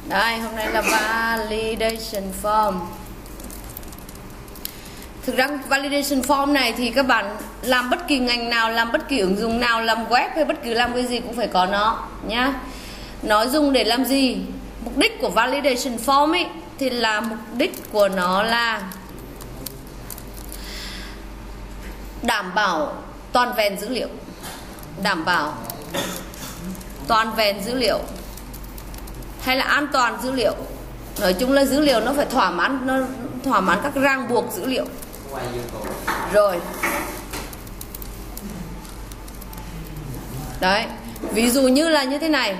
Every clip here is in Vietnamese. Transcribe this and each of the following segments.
Đây, hôm nay là validation form. Thực ra validation form này thì các bạn làm bất kỳ ngành nào, làm bất kỳ ứng dụng nào, làm web hay bất cứ làm cái gì cũng phải có nó nhá. Nó dùng để làm gì? Mục đích của validation form ấy thì là mục đích của nó là đảm bảo toàn vẹn dữ liệu. Đảm bảo toàn vẹn dữ liệu hay là an toàn dữ liệu. Nói chung là dữ liệu nó phải thỏa mãn các ràng buộc dữ liệu. Rồi. Đấy, ví dụ như là như thế này.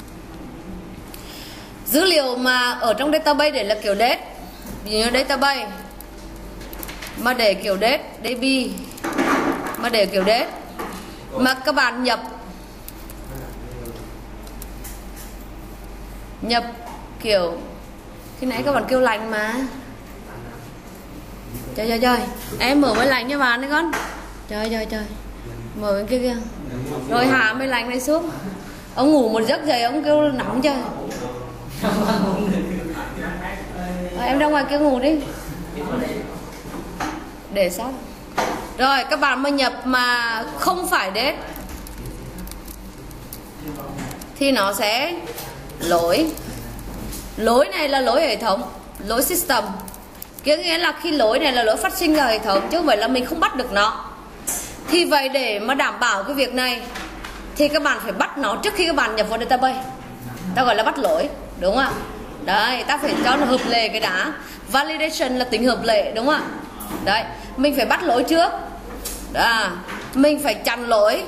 Dữ liệu mà ở trong database để là kiểu date. Ví dụ như database mà để kiểu date, DB mà để kiểu date mà các bạn nhập kiểu khi nãy các bạn kêu lành mà. Trời em mở máy lạnh cho bạn đấy con. Trời mở bên kia kìa. Rồi hạ máy lạnh này xuống. Ông ngủ một giấc dậy ông kêu nóng trời. Em ra ngoài kia ngủ đi. Để sát. Rồi các bạn mà nhập mà không phải date thì nó sẽ lỗi. Lỗi này là lỗi hệ thống, lỗi system. Cái nghĩa là khi lỗi này là lỗi phát sinh ra hệ thống chứ không phải là mình không bắt được nó. Thì vậy để mà đảm bảo cái việc này thì các bạn phải bắt nó trước khi các bạn nhập vào database. Ta gọi là bắt lỗi, đúng không ạ? Đấy, ta phải cho nó hợp lệ cái đã. Validation là tính hợp lệ, đúng không ạ? Đấy, mình phải bắt lỗi trước. Đó, mình phải chặn lỗi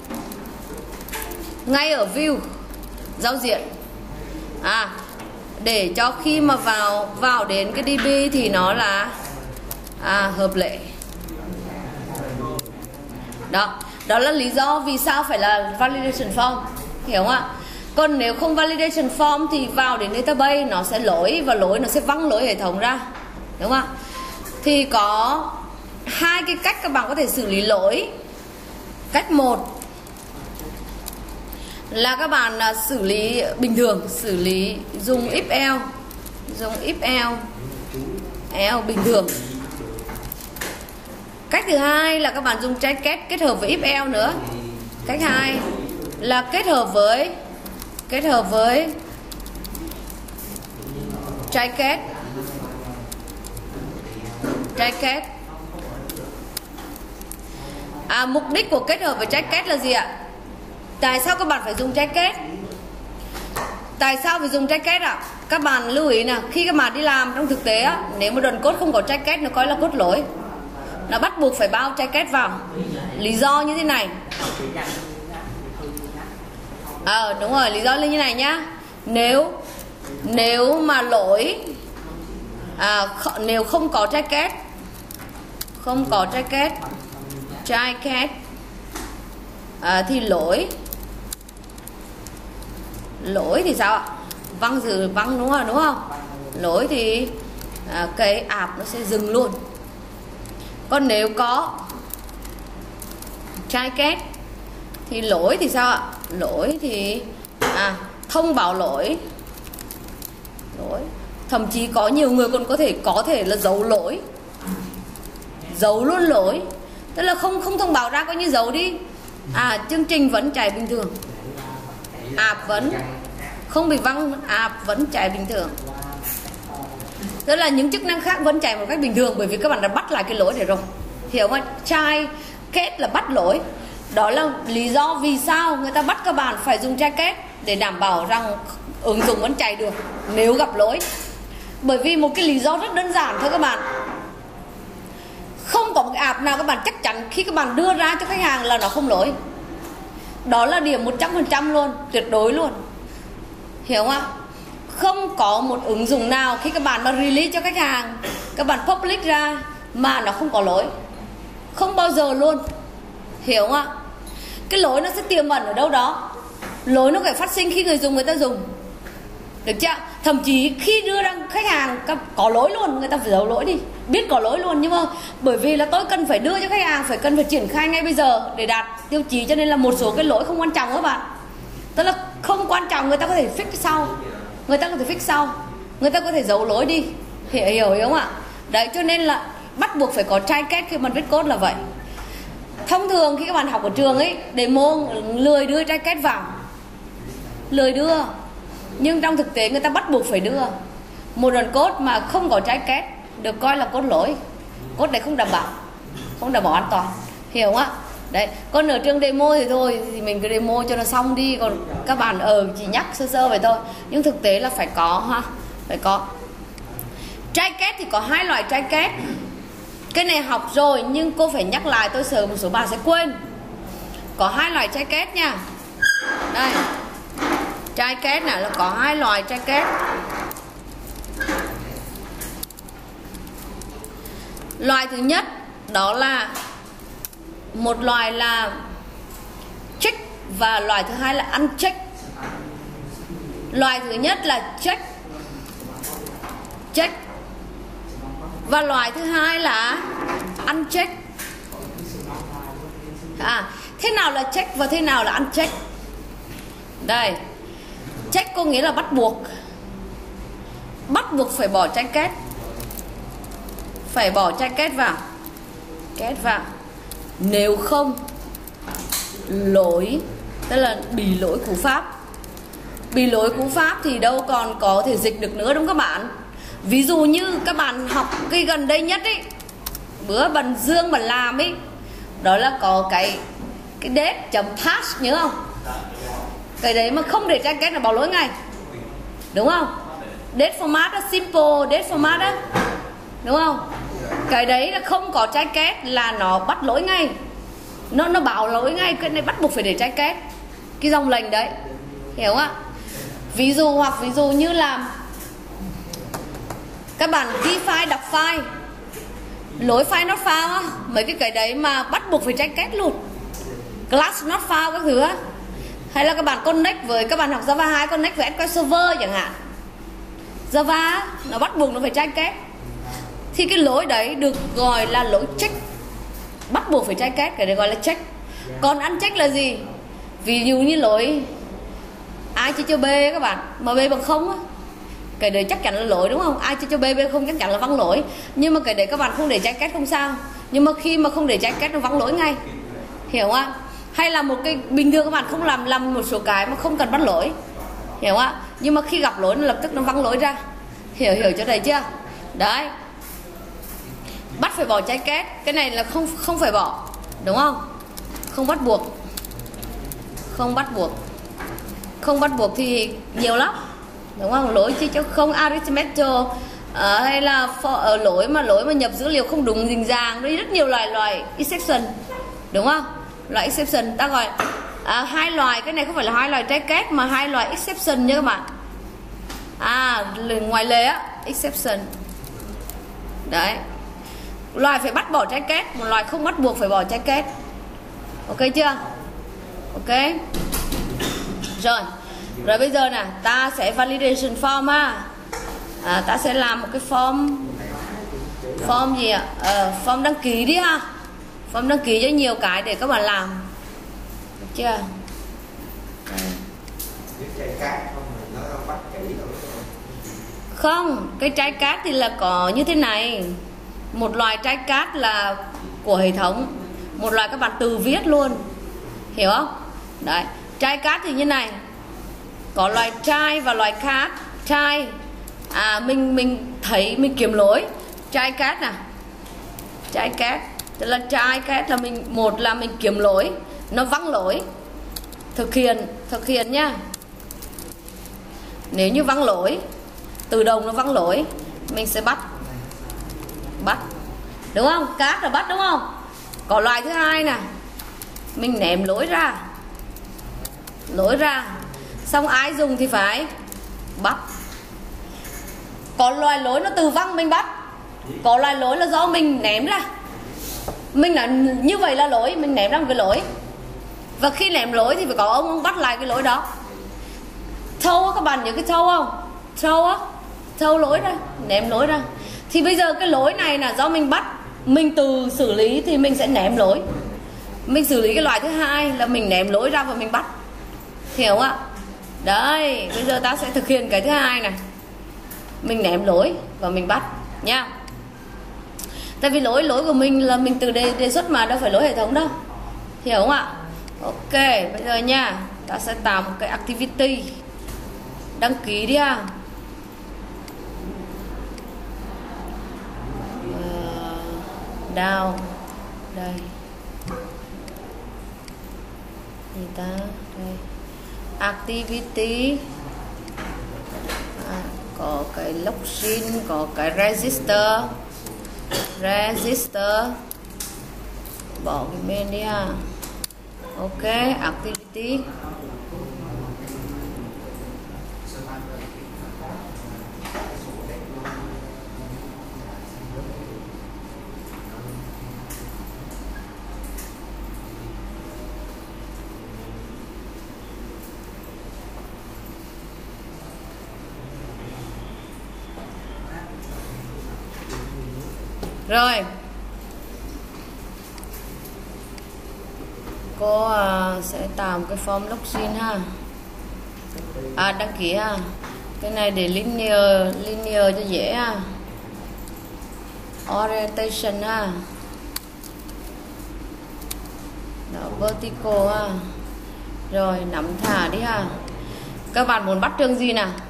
ngay ở view giao diện. Để cho khi mà vào đến cái DB thì nó là hợp lệ. Đó là lý do vì sao phải là validation form, hiểu không ạ? Còn nếu không validation form thì vào đến database nó sẽ lỗi và nó sẽ văng lỗi hệ thống ra, đúng không ạ? Thì có hai cái cách các bạn có thể xử lý lỗi. Cách một là các bạn xử lý bình thường, xử lý dùng if else bình thường. Cách thứ hai là các bạn dùng try catch kết hợp với if else nữa. Cách hai là kết hợp với try catch. Mục đích của kết hợp với try catch là gì ạ? Tại sao các bạn phải dùng try catch? Tại sao phải try catch ạ? Các bạn lưu ý nào, khi các bạn đi làm trong thực tế á, nếu mà đoạn code không có try catch nó coi là code lỗi. Nó bắt buộc phải bao try catch vào. Lý do như thế này. Đúng rồi, lý do là như này nhá. Nếu mà lỗi nếu không có try catch, thì lỗi thì sao ạ? Văng đúng không? Lỗi thì cái app nó sẽ dừng luôn. Còn nếu có try catch thì lỗi thì sao ạ? Lỗi thì thông báo lỗi. Thậm chí có nhiều người còn có thể là giấu lỗi. Giấu luôn lỗi. Tức là không thông báo ra, coi như giấu đi. Chương trình vẫn chạy bình thường. App vẫn không bị văng, app vẫn chạy bình thường. Tức là những chức năng khác vẫn chạy một cách bình thường, bởi vì các bạn đã bắt lại cái lỗi này rồi. Hiểu không? Try catch là bắt lỗi. Đó là lý do vì sao người ta bắt các bạn phải dùng try catch, để đảm bảo rằng ứng dụng vẫn chạy được nếu gặp lỗi. Bởi vì một cái lý do rất đơn giản thôi các bạn. Không có một cái app nào các bạn chắc chắn khi các bạn đưa ra cho khách hàng là nó không lỗi. Đó là điểm 100% luôn, tuyệt đối luôn. Hiểu không ạ? Không có một ứng dụng nào khi các bạn mà release cho khách hàng, các bạn public ra mà nó không có lỗi. Không bao giờ luôn. Hiểu không ạ? Cái lỗi nó sẽ tiềm ẩn ở đâu đó. Lỗi nó phải phát sinh khi người dùng người ta dùng. Được chưa? Thậm chí khi đưa ra khách hàng có lỗi luôn, người ta phải giấu lỗi đi. Biết có lỗi luôn, nhưng mà bởi vì là tôi cần phải đưa cho khách hàng, cần phải triển khai ngay bây giờ để đạt tiêu chí, cho nên là một số cái lỗi không quan trọng các bạn. Tức là không quan trọng người ta có thể fix sau. người ta có thể fix sau, người ta có thể giấu lỗi đi, hiểu không ạ? Đấy, cho nên là bắt buộc phải có try catch khi mà viết code là vậy. Thông thường khi các bạn học ở trường ấy, demo lười đưa try catch vào, lười đưa, nhưng trong thực tế người ta bắt buộc phải đưa. Một đoạn code mà không có try catch được coi là code lỗi, code đấy không đảm bảo an toàn, hiểu không ạ? Đấy, còn ở trường demo thì thôi thì mình cứ demo cho nó xong đi, còn các bạn chỉ nhắc sơ vậy thôi, nhưng thực tế là phải có ha, phải có. Try catch thì có hai loại try catch. Cái này học rồi nhưng cô phải nhắc lại, tôi sợ một số bạn sẽ quên. Có hai loại try catch nha. Đây, try catch này là có hai loại try catch. Loại thứ nhất đó là một loại là check và loại thứ hai là uncheck. Loại thứ nhất là check và loại thứ hai là uncheck. Thế nào là check và thế nào là uncheck? Đây, check có nghĩa là bắt buộc phải bỏ try catch, phải bỏ try catch vào, nếu không lỗi, tức là bị lỗi cú pháp. Bị lỗi cú pháp thì đâu còn có thể dịch được nữa đúng không các bạn? Ví dụ như các bạn học cái gần đây nhất ấy, bữa bạn Dương bạn làm ấy, đó là có cái date.pass, nhớ không? Cái đấy mà không để try catch là báo lỗi ngay, đúng không? Date format đó, simple date format đó, đúng không? Cái đấy là không có try catch là nó bắt lỗi ngay, nó báo lỗi ngay. Cái này bắt buộc phải để try catch cái dòng lệnh đấy, hiểu không ạ? Ví dụ như là các bạn ghi file, đọc file, lỗi file not found á, mấy cái đấy mà bắt buộc phải try catch luôn. Class not found các thứ á. Hay là các bạn connect với, các bạn học Java 2 connect với SQL Server chẳng hạn, Java nó bắt buộc nó phải try catch, thì cái lỗi đấy được gọi là lỗi check, bắt buộc phải try catch, cái đấy gọi là check. Còn uncheck là gì? Ví dụ như lỗi ai chơi cho B các bạn, mà B bằng không á, cái đấy chắc chắn là lỗi đúng không? Ai chơi cho B không chắc chắn là vắng lỗi, nhưng mà cái đấy các bạn không để try catch không sao, nhưng mà khi mà không để try catch nó vắng lỗi ngay, hiểu không? Hay là một cái bình thường các bạn không làm một số cái mà không cần bắt lỗi, hiểu không? Nhưng mà khi gặp lỗi nó lập tức nó vắng lỗi ra, hiểu chỗ này chưa? Đấy, bắt phải bỏ try catch, cái này là không phải bỏ, đúng không? Không bắt buộc thì nhiều lắm, đúng không? Lỗi chi cho không arithmetic, hay là lỗi mà nhập dữ liệu không đúng rành ràng, đấy, rất nhiều loại exception, đúng không? Loại exception ta gọi hai loại, cái này không phải là hai loại try catch mà hai loại exception nha các bạn. Ngoài lệ á, exception. Đấy, loại phải bắt bỏ try catch, một loại không bắt buộc phải bỏ try catch. Ok chưa? Ok. Rồi bây giờ nè, ta sẽ validation form ha. Ta sẽ làm một cái form gì ạ? Form đăng ký đi ha. Form đăng ký cho nhiều cái để các bạn làm. Được chưa? Không, cái try catch thì là có như thế này. Một loại try catch là của hệ thống, một loại các bạn tự viết luôn, hiểu không? Đấy, try catch thì như này, có loại try và loại catch. Try mình thấy mình kiếm lỗi, try catch nè, try catch tức là try catch là một là mình kiếm lỗi, nó vắng lỗi, thực hiện nhá. Nếu như vắng lỗi, tự động nó vắng lỗi, mình sẽ bắt, đúng không? Catch là bắt đúng không? Có loại thứ hai nè, mình ném lỗi ra, xong ai dùng thì phải bắt. Có loại lỗi nó tự văng mình bắt, có loại lỗi là do mình ném ra, mình nói như vậy là lỗi, mình ném ra một cái lỗi, và khi ném lỗi thì phải có ông bắt lại cái lỗi đó. Throw, các bạn nhớ cái throw không? Throw lỗi ra, ném lỗi ra. Thì bây giờ cái lỗi này là do mình bắt, mình tự xử lý thì mình sẽ ném lỗi. Mình xử lý cái loại thứ hai là mình ném lỗi ra và mình bắt, hiểu không ạ? Đây, bây giờ ta sẽ thực hiện cái thứ hai này. Mình ném lỗi và mình bắt nha. Tại vì lỗi của mình là mình tự đề xuất mà, đâu phải lỗi hệ thống đâu. Hiểu không ạ? Ok, bây giờ nha, ta sẽ tạo một cái activity. Đăng ký đi ha. Down. Đây. Gì ta? Đây. Activity. Có cái login, có cái register. Bỏ cái bên đi ha. Ok, activity. Rồi. Cô sẽ tạo một cái form login ha. Đăng ký ha. Cái này để linear cho dễ ha. Orientation ha. Đó, vertical ha. Rồi nắm thả đi ha. Các bạn muốn bắt trường gì nào?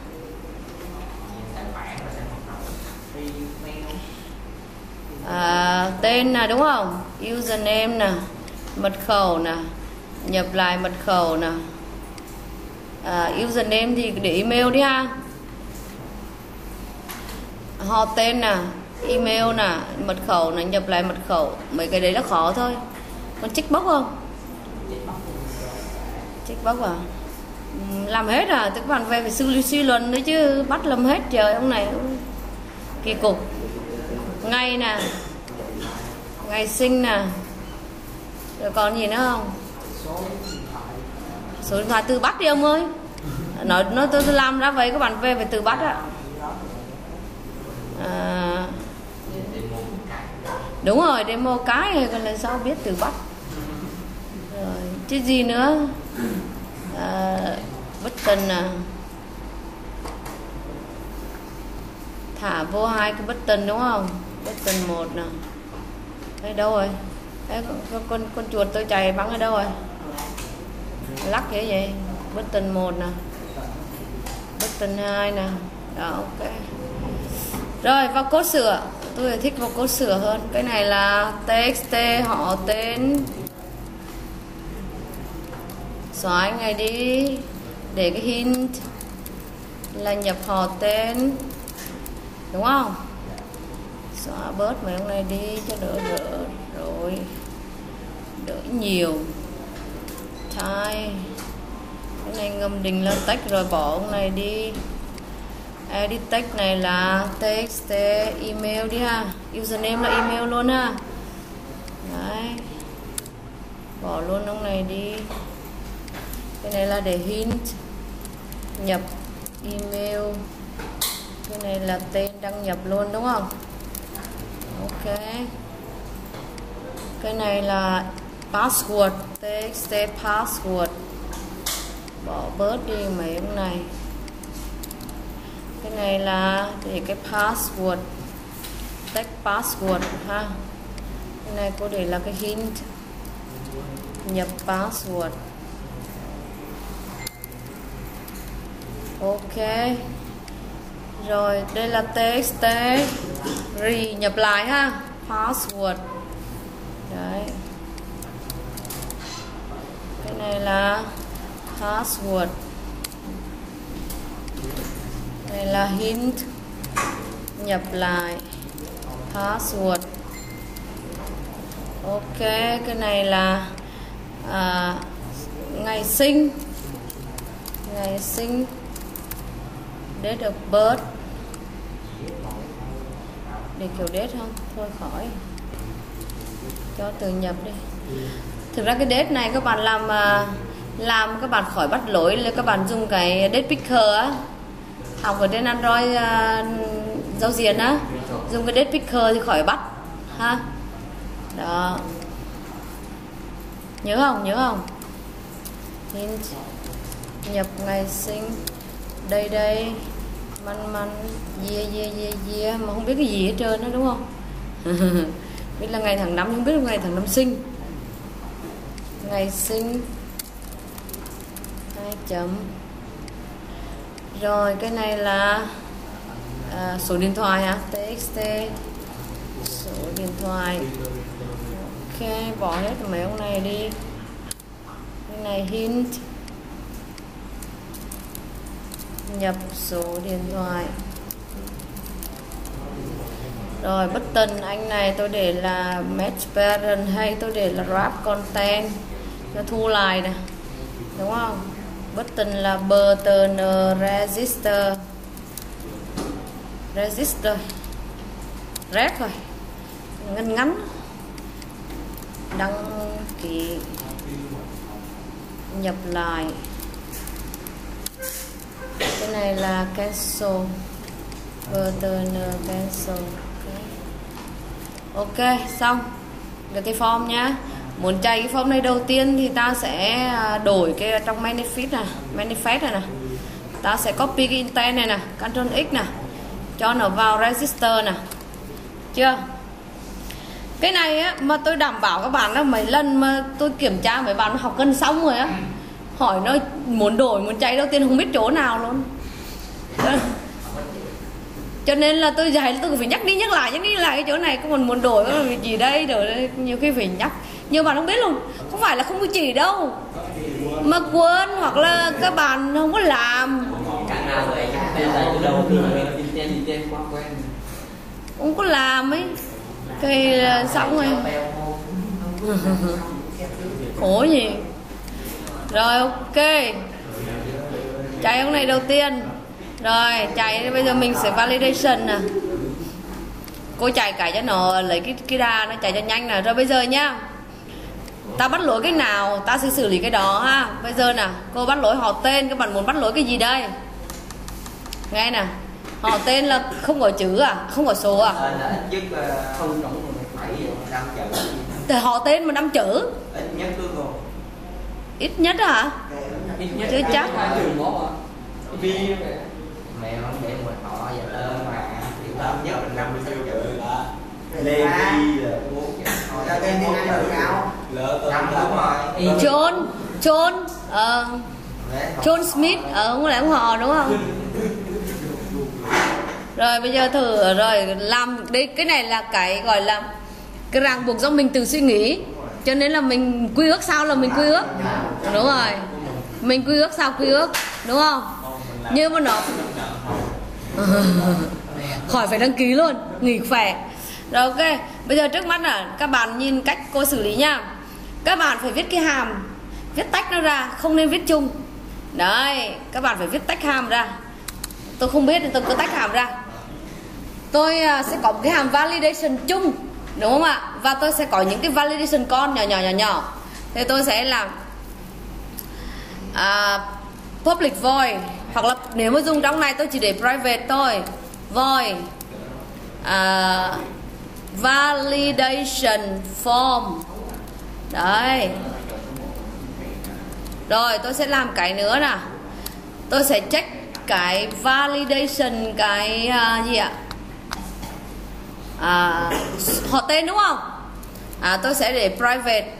Tên là đúng không? Username nè, mật khẩu nè, nhập lại mật khẩu nè. Username thì để email đi ha. Họ tên nè, email nè, mật khẩu nè, nhập lại mật khẩu. Mấy cái đấy là khó thôi. Còn checkbox không? Checkbox à? Làm hết à? Các bạn về phải suy luận đấy chứ, bắt làm hết trời ông này kỳ cục. Ngày nè, ngày sinh nè, rồi còn gì nữa không? Số điện thoại tự bắt đi ông ơi. Nói tôi làm ra vậy, các bạn về phải tự bắt ạ. Đúng rồi, demo cái còn lần sau biết tự bắt. Rồi chứ gì nữa? Button nè, thả vô hai cái button đúng không? Button 1 nè. Đây đâu rồi? Đấy, con chuột tôi chạy bắn ở đâu rồi? Lắc thế vậy. Button 1 nè, button 2 nè. Đó, ok. Rồi vào code sửa. Tôi thích vào code sửa hơn. Cái này là txt họ tên, xóa ngày đi, để cái hint là nhập họ tên, đúng không? Xóa bớt mấy ông này đi cho đỡ rồi, đỡ nhiều. Thay cái này ngầm định là text rồi, bỏ ông này đi. Edit text này là text email đi ha. Username là email luôn ha. Đấy, bỏ luôn ông này đi. Cái này là để hint nhập email. Cái này là tên đăng nhập luôn đúng không? Ok. Cái này là password, text password. Bỏ bớt đi mấy ông này. Cái này là để cái password, text password ha. Cái này cô để là cái hint nhập password. Ok. Rồi đây là txt nhập lại ha, password. Đấy. Cái này là password. Đây là hint nhập lại password. Ok, cái này là ngày sinh, date of birth. Để kiểu date không? Thôi khỏi, cho từ nhập đi. Thực ra cái date này các bạn làm các bạn khỏi bắt lỗi là các bạn dùng cái date picker á, học ở trên Android giao diện á, dùng cái date picker thì khỏi bắt ha. Đó, nhớ không? Hint nhập ngày sinh, đây man year mà không biết cái gì hết trơn đó, đúng không? Biết là ngày tháng năm, không biết là ngày tháng năm sinh. Ngày sinh 2 chấm. Rồi cái này là số điện thoại hả? TXT số điện thoại. Ok, bỏ hết mấy ông này đi. Cái này hint, nhập số điện thoại. Rồi button anh này tôi để là match parent hay tôi để là wrap content cho thu lại nè, đúng không? Button là button register red thôi, ngắn đăng ký nhập lại. Cái này là cancel, button cancel. Ok, xong được cái form nhá. Muốn chạy cái form này đầu tiên thì ta sẽ đổi cái trong manifest này nè, ta sẽ copy cái intent này nè, Ctrl X nè, cho nó vào register nè, chưa? Cái này á mà tôi đảm bảo các bạn là mấy lần mà tôi kiểm tra mấy bạn học gần xong rồi á, hỏi nó muốn đổi muốn chạy đầu tiên không biết chỗ nào luôn. Cho nên là tôi dạy tôi phải nhắc đi nhắc lại cái chỗ này có muốn đổi có gì đây, rồi nhiều khi phải nhắc, nhiều bạn không biết luôn, không phải là không có chỉ đâu mà quên hoặc là các bạn không có làm, không có làm ấy thì xong rồi khổ gì. Rồi ok, chạy ông này đầu tiên. Rồi chạy bây giờ mình sẽ validation nè, cô chạy cái cho nó lấy cái đà nó chạy cho nhanh nè. Rồi bây giờ nhá, ta bắt lỗi cái nào ta sẽ xử lý cái đó ha. Bây giờ nè, cô bắt lỗi họ tên, các bạn muốn bắt lỗi cái gì đây? Nghe nè, họ tên là không có chữ à, không có số à? Thì họ tên mà 5 chữ. Ít nhất hả? Chứ chắc. Mẹ không để một họ và tên mà nhất là 50 chữ Lê Di là 4 chữ tên tiếng Anh là sao? John John Smith không có lẽ ông họ đúng không? Rồi bây giờ thử rồi làm đi, cái này là cái gọi là cái ràng buộc do mình tự suy nghĩ, cho nên là mình quy ước sao là mình quy ước, đúng rồi, mình quy ước sao quy ước, đúng không? Nhưng mà nó khỏi phải đăng ký luôn, nghỉ khỏe. Rồi ok, bây giờ trước mắt là các bạn nhìn cách cô xử lý nha. Các bạn phải viết cái hàm, viết tách nó ra, không nên viết chung. Đấy, các bạn phải viết tách hàm ra. Tôi không biết thì tôi cứ tách hàm ra. Tôi sẽ có một cái hàm validation chung, đúng không ạ? Và tôi sẽ có những cái validation con nhỏ. Thì tôi sẽ làm public void, hoặc là nếu mà dùng trong này tôi chỉ để private thôi, void validation form. Đấy. Rồi tôi sẽ làm cái nữa nè, tôi sẽ check cái validation cái gì ạ? Họ tên đúng không? Tôi sẽ để private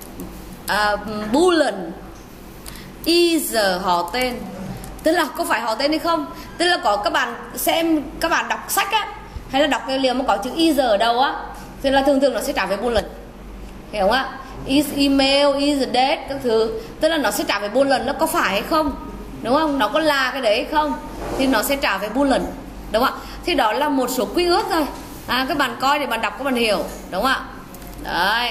boolean either họ tên, tức là có phải họ tên hay không, tức là có các bạn xem, các bạn đọc sách á hay là đọc tài liệu mà có chữ either ở đâu á thì là thường nó sẽ trả về boolean, hiểu không ạ? Is email, is date các thứ, tức là nó sẽ trả về boolean, nó có phải hay không, đúng không? Nó có là cái đấy hay không thì nó sẽ trả về boolean, đúng không ạ? Thì đó là một số quy ước thôi. Các bạn coi để bạn đọc các bạn hiểu, đúng không ạ? Đấy.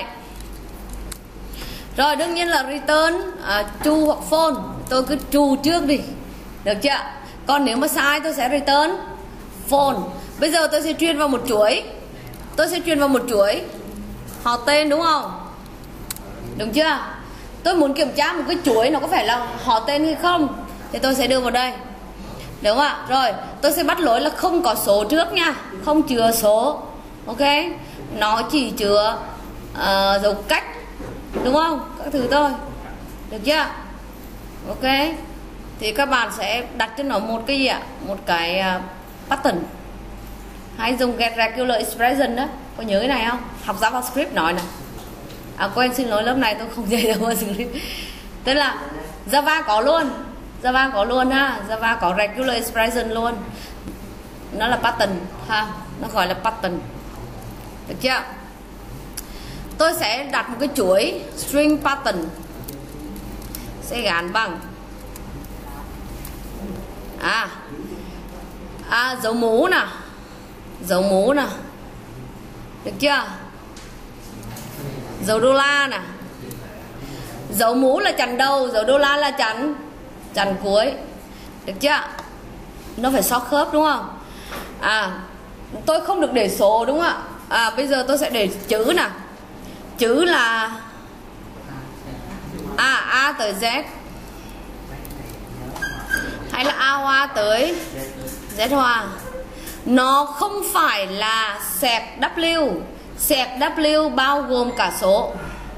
Rồi đương nhiên là return true hoặc false, tôi cứ true trước đi, được chưa? Còn nếu mà sai tôi sẽ return false. Bây giờ tôi sẽ truyền vào một chuỗi, họ tên đúng không? Đúng chưa? Tôi muốn kiểm tra một cái chuỗi nó có phải là họ tên hay không thì tôi sẽ đưa vào đây, đúng không ạ? Rồi tôi sẽ bắt lỗi là không có số trước nha, không chứa số, ok? Nó chỉ chứa dấu cách, đúng không? Các thứ thôi, được chưa? Ok. thì các bạn sẽ đặt cho nó một cái gì ạ? Một cái pattern. Hãy dùng get regular expression đó. Có nhớ cái này không? Học JavaScript nói này. À quên, xin lỗi, lớp này tôi không dạy JavaScript. Tức là Java có luôn. Java có luôn ha. Java có regular expression luôn. Nó là pattern ha. Nó gọi là pattern. Được chưa? Tôi sẽ đặt một cái chuỗi string pattern, sẽ gắn bằng dấu mũ nè, dấu mũ nè, được chưa? Dấu đô la nè. Dấu mũ là chẵn đầu, dấu đô la là chẵn cuối, được chưa? Nó phải so khớp đúng không? Tôi không được để số đúng không ạ? Bây giờ tôi sẽ để chữ nè. Chữ là A tới Z, hay là A hoa tới Z hoa. Nó không phải là sẹt W. Sẹt W bao gồm cả số,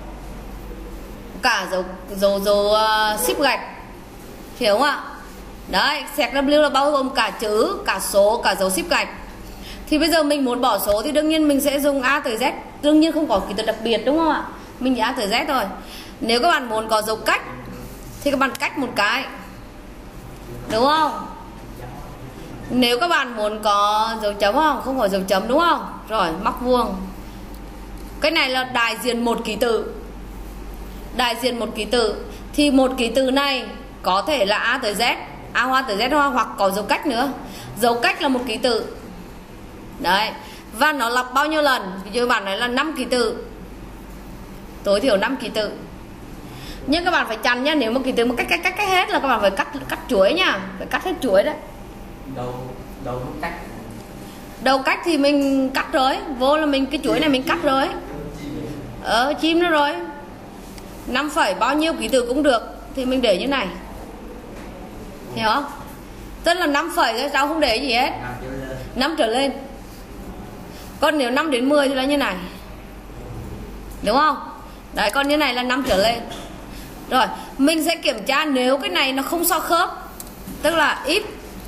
cả dấu ship gạch, hiểu không ạ? Đấy, sẹt W là bao gồm cả chữ, cả số, cả dấu ship gạch. Thì bây giờ mình muốn bỏ số thì đương nhiên mình sẽ dùng A tới Z. Đương nhiên không có ký tự đặc biệt đúng không ạ? Mình chỉ A tới Z thôi. Nếu các bạn muốn có dấu cách thì các bạn cách một cái, đúng không? Nếu các bạn muốn có dấu chấm không? Không có dấu chấm đúng không? Rồi, móc vuông. Cái này là đại diện một ký tự. Đại diện một ký tự. Thì một ký tự này có thể là A tới Z, A hoa tới Z hoa, hoặc có dấu cách nữa. Dấu cách là một ký tự. Đấy. Và nó lặp bao nhiêu lần? Ví dụ bạn nói là 5 ký tự, tối thiểu 5 ký tự. Nhưng các bạn phải chặn nhá. Nếu mà ký tự mà cách hết là các bạn phải cắt chuỗi nha. Phải cắt hết chuỗi đấy. Đầu cách. Đầu cách thì mình cắt rồi. Vô là mình cái chuỗi này mình cắt rồi. Chim nó rồi. 5 phẩy bao nhiêu ký tự cũng được. Thì mình để như này. Hiểu không? Tức là 5 phẩy rồi sao không để gì hết. 5 trở lên. Còn nếu 5 đến 10 thì là như này. Đúng không? Đấy, còn như này là 5 trở lên. Rồi, mình sẽ kiểm tra nếu cái này nó không so khớp. Tức là if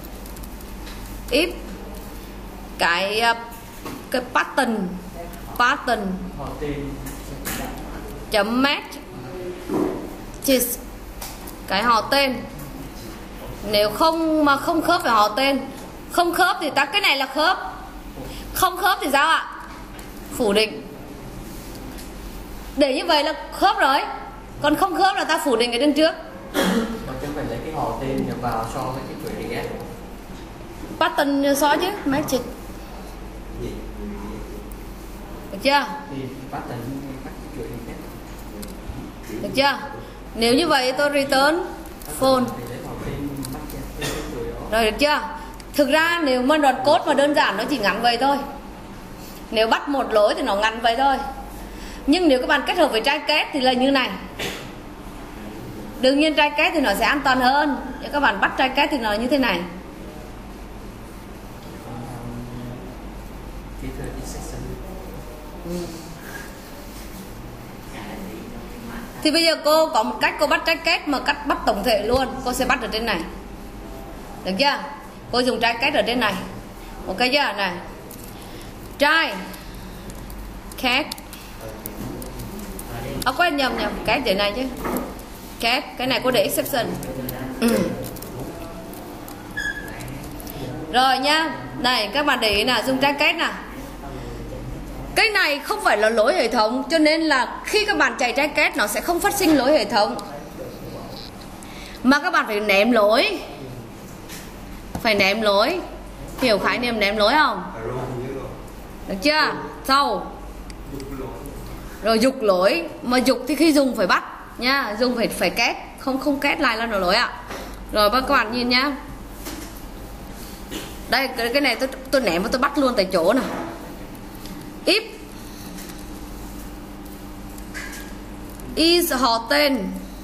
cái pattern chấm match cái họ tên. Nếu không khớp phải họ tên. Không khớp thì cái này là khớp. Không khớp thì sao ạ? Phủ định. Để như vậy là khớp rồi. Còn không khớp là ta phủ định cái trên trước. Còn chứ phải lấy cái họ tên nhập vào so với cái chuỗi này. Pattern so chứ, match. Được chưa? Thì pattern các chuỗi này. Được chưa? Nếu như vậy tôi return phone. Rồi, được chưa? Thực ra nếu mà đoạn code mà đơn giản nó chỉ ngắn vậy thôi. Nếu bắt một lỗi thì nó ngắn vậy thôi. Nhưng nếu các bạn kết hợp với try kết thì là như này. Đương nhiên try kết thì nó sẽ an toàn hơn. Nhưng các bạn bắt try kết thì nó như thế này. Thì bây giờ cô có một cách cô bắt try kết mà bắt tổng thể luôn. Cô sẽ bắt ở trên này. Được chưa? Cô dùng try kết ở trên này. Ok chưa? Này. Try kết. Quên nhầm cái chỗ này chứ. Cái này cô để exception. Rồi nha. Này các bạn để ý nè, dùng try kết nè. Cái này không phải là lỗi hệ thống, cho nên là khi các bạn chạy try kết nó sẽ không phát sinh lỗi hệ thống. Mà các bạn phải ném lỗi. Phải ném lỗi. Hiểu khái niệm ném lỗi không? Được chưa? Sau rồi dục lỗi. Mà dục thì khi dùng phải bắt nha. Dùng phải kết. Không kết lại là nó lỗi ạ. Rồi các bạn nhìn nhá. Đây cái này tôi ném và tôi bắt luôn tại chỗ nè. If is họ tên.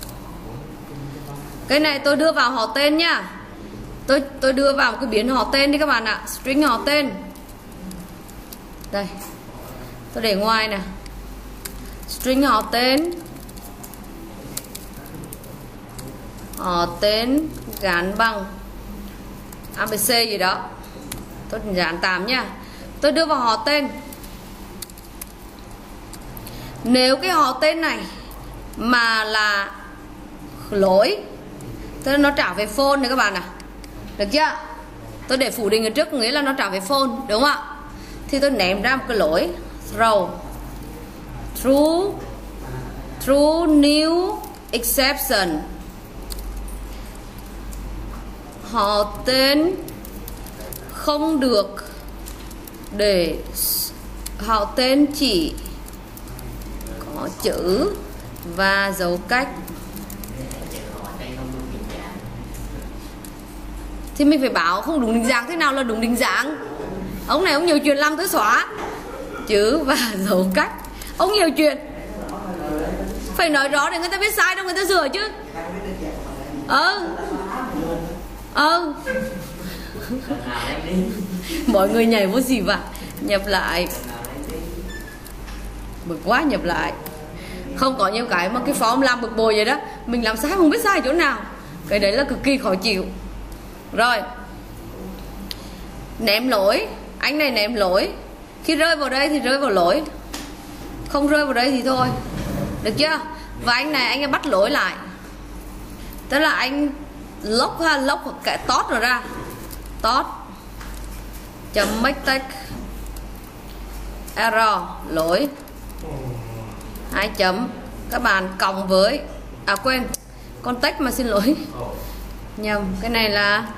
Cái này tôi đưa vào họ tên nhá. Tôi đưa vào một cái biến họ tên đi các bạn ạ. String họ tên. Đây. Tôi để ngoài nè. String họ tên. họ tên gắn bằng ABC gì đó, tôi dán tạm nha. Tôi đưa vào họ tên. Nếu cái họ tên này mà là lỗi, tức là nó trả về phone này các bạn à, được chưa? Tôi để phủ định ở trước nghĩa là nó trả về phone, đúng không ạ? Thì tôi ném ra một cái lỗi throw true new exception. Họ tên không được để họ tên chỉ có chữ và dấu cách. Thì mình phải báo không đúng định dạng. Thế nào là đúng định dạng? Ông này ông nhiều chuyện làm tới xóa chữ và dấu cách. Ông nhiều chuyện, phải nói rõ để người ta biết sai đâu người ta sửa chứ. Mọi người nhảy vô gì vậy? Nhập lại. Bực quá, nhập lại. Không có nhiều cái mà cái form làm bực bội vậy đó, mình làm sai không biết sai chỗ nào. Cái đấy là cực kỳ khó chịu. Rồi, ném lỗi. Anh này ném lỗi. Khi rơi vào đây thì rơi vào lỗi, không rơi vào đây thì thôi, được chưa? Và anh này anh ấy bắt lỗi lại, tức là anh lốc cái tot rồi ra, tot chấm mistake error lỗi 2 chấm, các bạn cộng với quên context mà, xin lỗi nhầm, cái này là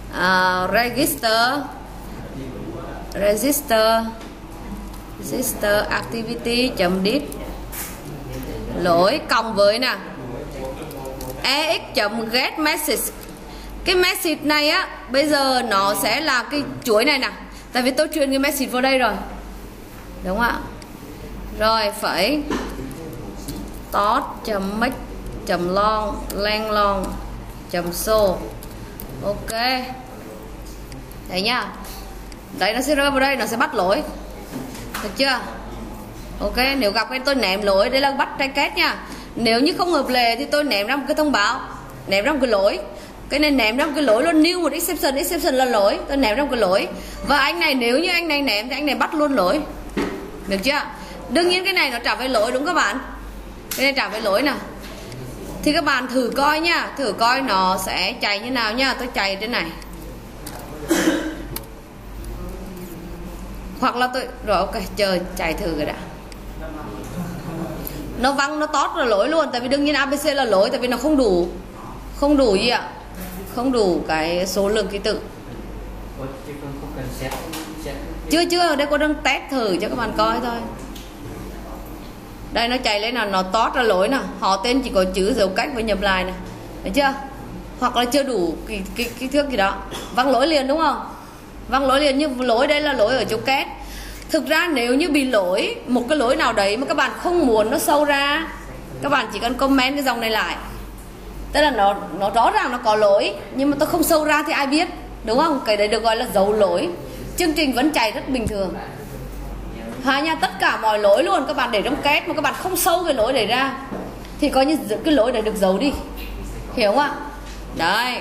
register activity chấm dit lỗi cộng với nè ex chấm get message. Cái message này á bây giờ nó sẽ là cái chuỗi này nè, tại vì tôi truyền cái message vào đây rồi, đúng không ạ? Rồi phải tot chấm make chấm long lang long chấm show. Ok, thấy nhá, đấy nó sẽ rơi vào đây, nó sẽ bắt lỗi, được chưa? Ok, nếu gặp cái tôi ném lỗi, đây là bắt trái kết nha. Nếu như không hợp lệ thì tôi ném ra một cái thông báo, ném ra một cái lỗi. Cái này ném ra một cái lỗi luôn, new một exception là lỗi, tôi ném ra một cái lỗi. Và anh này nếu như anh này ném thì anh này bắt luôn lỗi, được chưa? Đương nhiên cái này nó trả về lỗi, đúng các bạn? Cái này trả về lỗi nè. Thì các bạn thử coi nha, thử coi nó sẽ chạy như nào nha. Tôi chạy trên này, hoặc là tôi rồi ok, chờ chạy thử rồi đã. Nó văng, nó tót rồi lỗi luôn. Tại vì đương nhiên ABC là lỗi, tại vì nó không đủ gì ạ, không đủ cái số lượng ký tự. Chưa, đây cô đang test thử cho các bạn coi thôi. Đây nó chạy lên nào, nó tót ra lỗi nè, họ tên chỉ có chữ dấu cách với nhập lại nè, được chưa? Hoặc là chưa đủ cái thước gì đó, văng lỗi liền, đúng không? Văng lỗi liền, như lỗi đây là lỗi ở chỗ kết. Thực ra nếu như bị lỗi, một cái lỗi nào đấy mà các bạn không muốn nó sâu ra, các bạn chỉ cần comment cái dòng này lại, tức là nó rõ ràng nó có lỗi nhưng mà tôi không sâu ra thì ai biết, đúng không? Cái đấy được gọi là dấu lỗi. Chương trình vẫn chạy rất bình thường nha, tất cả mọi lỗi luôn các bạn để trong kết mà các bạn không sâu cái lỗi đấy ra thì coi như cái lỗi đấy được giấu đi, hiểu không ạ? Đấy,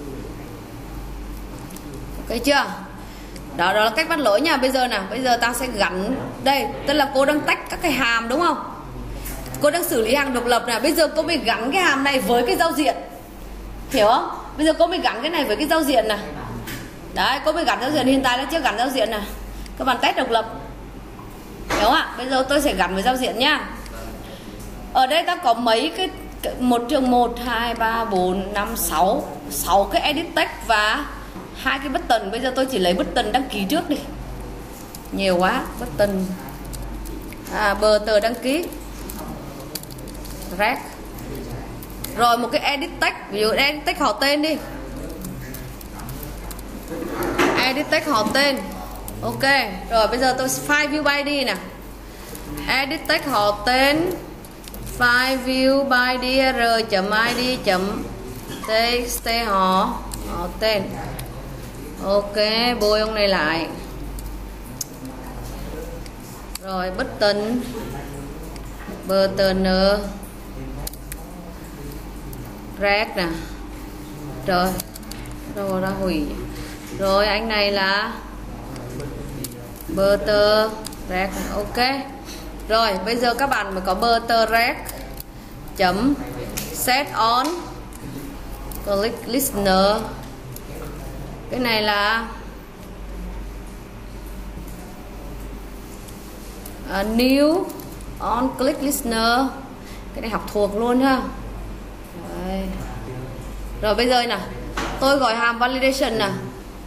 ok chưa? Đó là cách bắt lỗi nha. Bây giờ nào, bây giờ ta sẽ gắn đây, tức là cô đang tách các cái hàm, đúng không? Cô đang xử lý hàng độc lập này. Bây giờ cô mới gắn cái hàm này với cái giao diện, hiểu không? Bây giờ cô mới gắn cái này với cái giao diện này. Đấy, cô mới gắn giao diện, hiện tại là chưa gắn giao diện này. Các bạn test độc lập, hiểu không ạ? Bây giờ tôi sẽ gắn với giao diện nhá. Ở đây ta có mấy cái 1 2 3 4 5 6 cái edit text và 2 cái button. Bây giờ tôi chỉ lấy button đăng ký trước đi, nhiều quá. Button bờ tờ đăng ký rec. Rồi một cái edit text, ví dụ edit text họ tên đi, edit text họ tên. Ok, rồi bây giờ tôi file view by ID nè, edit text họ tên, file view by dir.id.txt họ tên. Ok, bôi ông này lại. Rồi button button rec nè, Rồi rồi ra hủy. Rồi anh này là butter rec. Ok. Rồi bây giờ các bạn mới có butter rec chấm set on click listener. Cái này là new on click listener. Cái này học thuộc luôn ha. Đấy. Rồi bây giờ nè, tôi gọi hàm validation nè.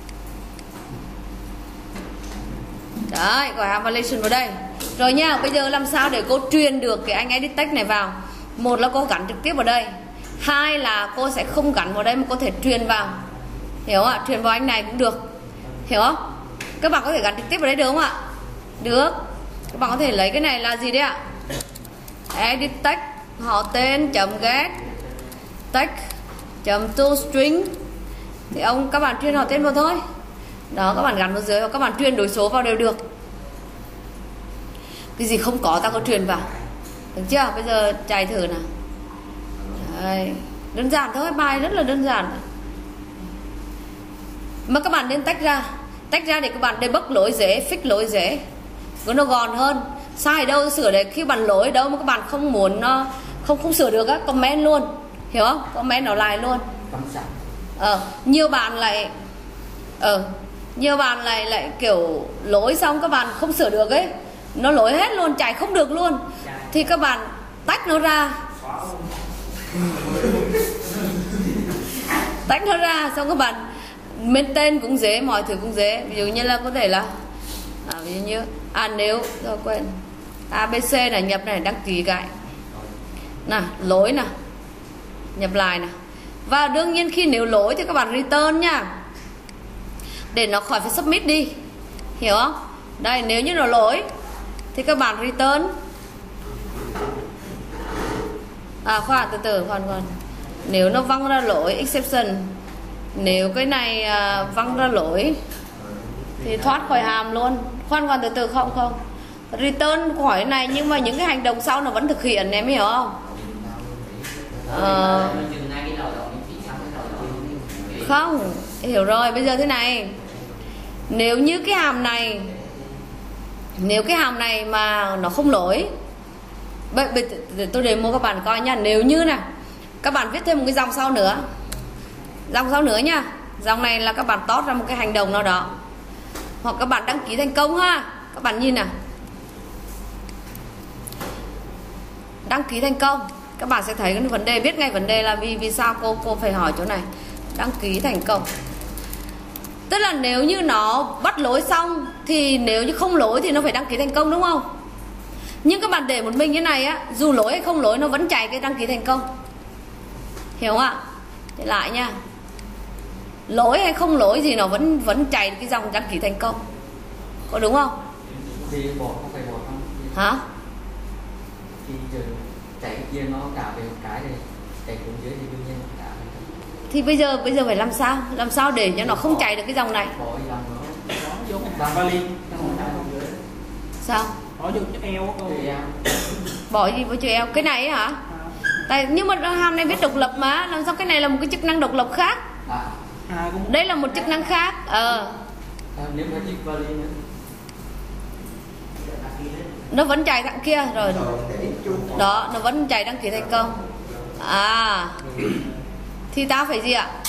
Đấy, gọi hàm validation vào đây. Rồi nha, bây giờ làm sao để cô truyền được cái anh edit text này vào? Một là cô gắn trực tiếp vào đây, hai là cô sẽ không gắn vào đây mà có thể truyền vào. Hiểu không ạ? Truyền vào anh này cũng được. Hiểu không? Các bạn có thể gắn trực tiếp vào đây được không ạ? Được. Các bạn có thể lấy cái này là gì đấy ạ? Edit text họ tên chấm get text chấm toString. Thì các bạn truyền họ tên vào thôi. Đó, các bạn gắn vào dưới hoặc các bạn truyền đối số vào đều được. Cái gì không có ta có truyền vào. Được chưa? Bây giờ chạy thử nào. Đấy. Đơn giản thôi, bài rất là đơn giản. Mà các bạn nên tách ra để các bạn debug lỗi dễ, fix lỗi dễ, nó gọn hơn. Sai đâu sửa để khi bạn lỗi đâu mà các bạn không muốn nó không sửa được á, comment luôn. Hiểu không? Comment nó lại luôn. Nhiều bạn lại kiểu lỗi xong các bạn không sửa được ấy, nó lỗi hết luôn, chạy không được luôn, thì các bạn tách nó ra. Tách nó ra xong các bạn bên tên cũng dễ, mọi thứ cũng dễ. Ví dụ như là có thể là ví dụ như nếu tôi quên ABC này, nhập này, đăng ký cái nè, lỗi nè, nhập lại nè. Và đương nhiên khi nếu lỗi thì các bạn return nha, để nó khỏi phải submit đi. Hiểu không? Đây, nếu như nó lỗi thì các bạn return. Khoan, từ khoan. Nếu nó văng ra lỗi exception, nếu cái này văng ra lỗi thì thoát khỏi hàm luôn. Khoan, từ không return khỏi này, nhưng mà những cái hành động sau nó vẫn thực hiện, em hiểu không? Không, hiểu rồi. Bây giờ thế này, nếu như cái hàm này mà nó không lỗi, tôi demo các bạn coi nha. Nếu như nè, các bạn viết thêm một cái dòng sau nữa nha. Dòng này là các bạn tót ra một cái hành động nào đó, hoặc các bạn đăng ký thành công ha. Các bạn nhìn nè, đăng ký thành công, các bạn sẽ thấy cái vấn đề, biết ngay vấn đề là vì sao cô phải hỏi chỗ này. Đăng ký thành công, tức là nếu như nó bắt lỗi xong thì nếu như không lỗi thì nó phải đăng ký thành công, đúng không? Nhưng các bạn để một mình như này á, dù lỗi hay không lỗi nó vẫn chạy cái đăng ký thành công. Hiểu không ạ? Để lại nha, lỗi hay không lỗi gì nó vẫn chạy cái dòng đăng ký thành công, có đúng không? Thì bỏ không phải bỏ không? Hả? Thì chạy kia nó cả về một cái này, chạy xuống dưới thì đương nhiên cả. Thì bây giờ phải làm sao để cho nó không chạy được cái dòng này? Bỏ cái dòng nó vô cái vali. Sao? Bỏ vô chữ eo. Bỏ gì với chữ eo? Cái này ấy hả? Nhưng mà hàm này viết độc lập mà, làm sao cái này là một cái chức năng độc lập khác? Đây là một chức năng khác. Nếu mà chữ vali nữa, nó vẫn chạy thằng kia rồi. Đó, nó vẫn chạy đăng ký thành công. Thì ta phải gì ạ?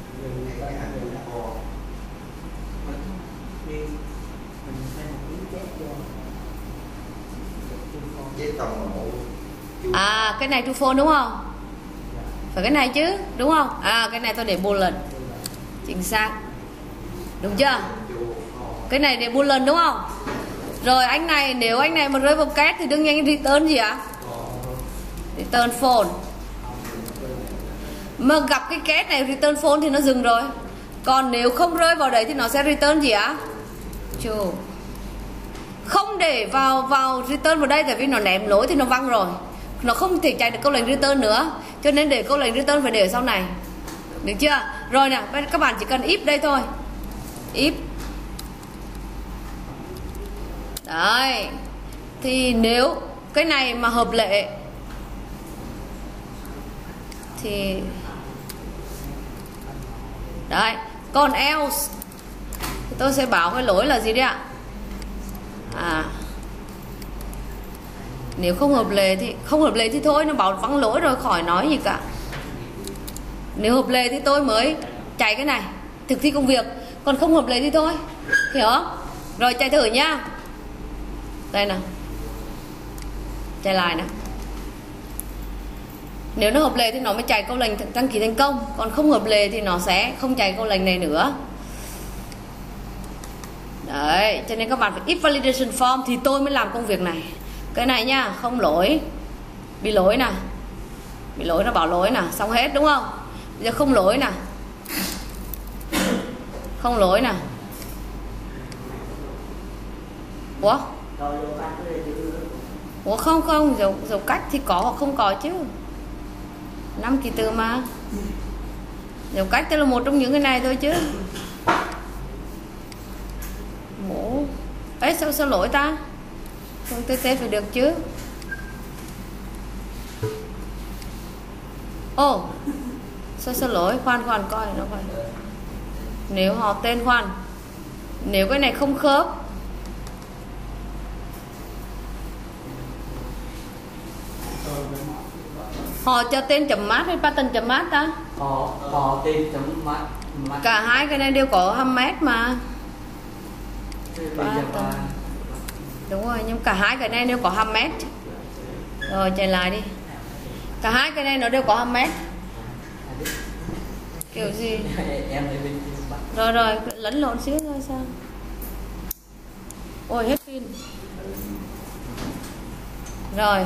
Cái này true false đúng không? Phải cái này chứ, đúng không? Cái này tôi để boolean. Chính xác. Đúng chưa? Cái này để boolean đúng không? Rồi anh này, nếu anh này mà rơi vào két thì đương nhiên anh return gì ạ? Return false. Mà gặp cái két này return false thì nó dừng rồi. Còn nếu không rơi vào đấy thì nó sẽ return gì ạ? True. Không để vào return vào đây, tại vì nó ném lỗi thì nó văng rồi, nó không thể chạy được câu lệnh return nữa, cho nên để câu lệnh return phải để ở sau này. Được chưa? Rồi nè, các bạn chỉ cần if đây thôi. If. Đấy. Thì nếu cái này mà hợp lệ thì Đấy, còn else thì tôi sẽ báo cái lỗi là gì đấy ạ? Nếu không hợp lệ thì thôi, nó báo vắng lỗi rồi khỏi nói gì cả. Nếu hợp lệ thì tôi mới chạy cái này, thực thi công việc. Còn không hợp lệ thì thôi, hiểu không? Rồi chạy thử nhá. Đây nào, chạy lại nào. Nếu nó hợp lệ thì nó mới chạy câu lệnh đăng ký thành công. Còn không hợp lệ thì nó sẽ không chạy câu lệnh này nữa. Đấy, cho nên các bạn phải if validation form thì tôi mới làm công việc này. Cái này nha, không lỗi, bị lỗi nè, bị lỗi nó bảo lỗi nè, xong hết đúng không? Bây giờ không lỗi nè, không lỗi nè. Ủa không, dấu cách thì có hoặc không có chứ. 5 ký tự mà. Dấu cách tức là một trong những cái này thôi chứ. Ấy sao lỗi ta? Không TT phải được chứ. Sao lỗi? Khoan coi nó phải. Nếu họ tên khoan. Nếu cái này không khớp, họ cho tên chấm mát hay pattern chấm mát ta? Họ tên chấm mát. Cả hai cái này đều có hàm mát mà. Đúng rồi, nhưng cả hai cái này đều có hàm mét. Rồi chạy lại đi. Cả hai cái này nó đều có hàm mét. Kiểu gì? Rồi lẫn lộn xíu thôi sao? Ôi hết pin. Rồi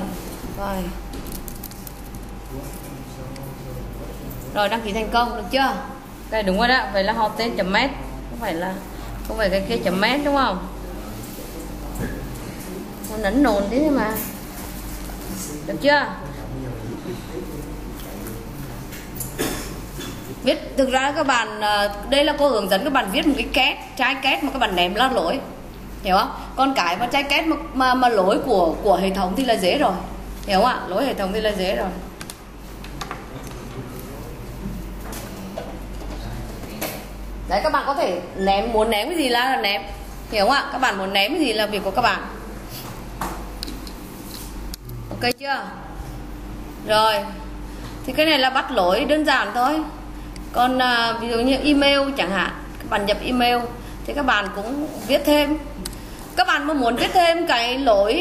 đăng ký thành công được chưa? Đây đúng rồi đó, vậy là hộp tên chấm mét, không phải cái kia chấm mét đúng không? Nó nấn nồn thế mà. Được chưa? Viết, thực ra các bạn, đây là cô hướng dẫn các bạn viết một cái két, trái két mà các bạn ném là lỗi, hiểu không? Còn cái mà trái két mà lỗi của hệ thống thì là dễ rồi, hiểu không ạ? Lỗi hệ thống thì là dễ rồi. Đấy, các bạn có thể muốn ném cái gì là ném, hiểu không ạ? Các bạn muốn ném cái gì là việc của các bạn. Ok chưa? Rồi thì cái này là bắt lỗi đơn giản thôi. Còn ví dụ như email chẳng hạn, các bạn nhập email thì các bạn cũng viết thêm. Các bạn mà muốn viết thêm cái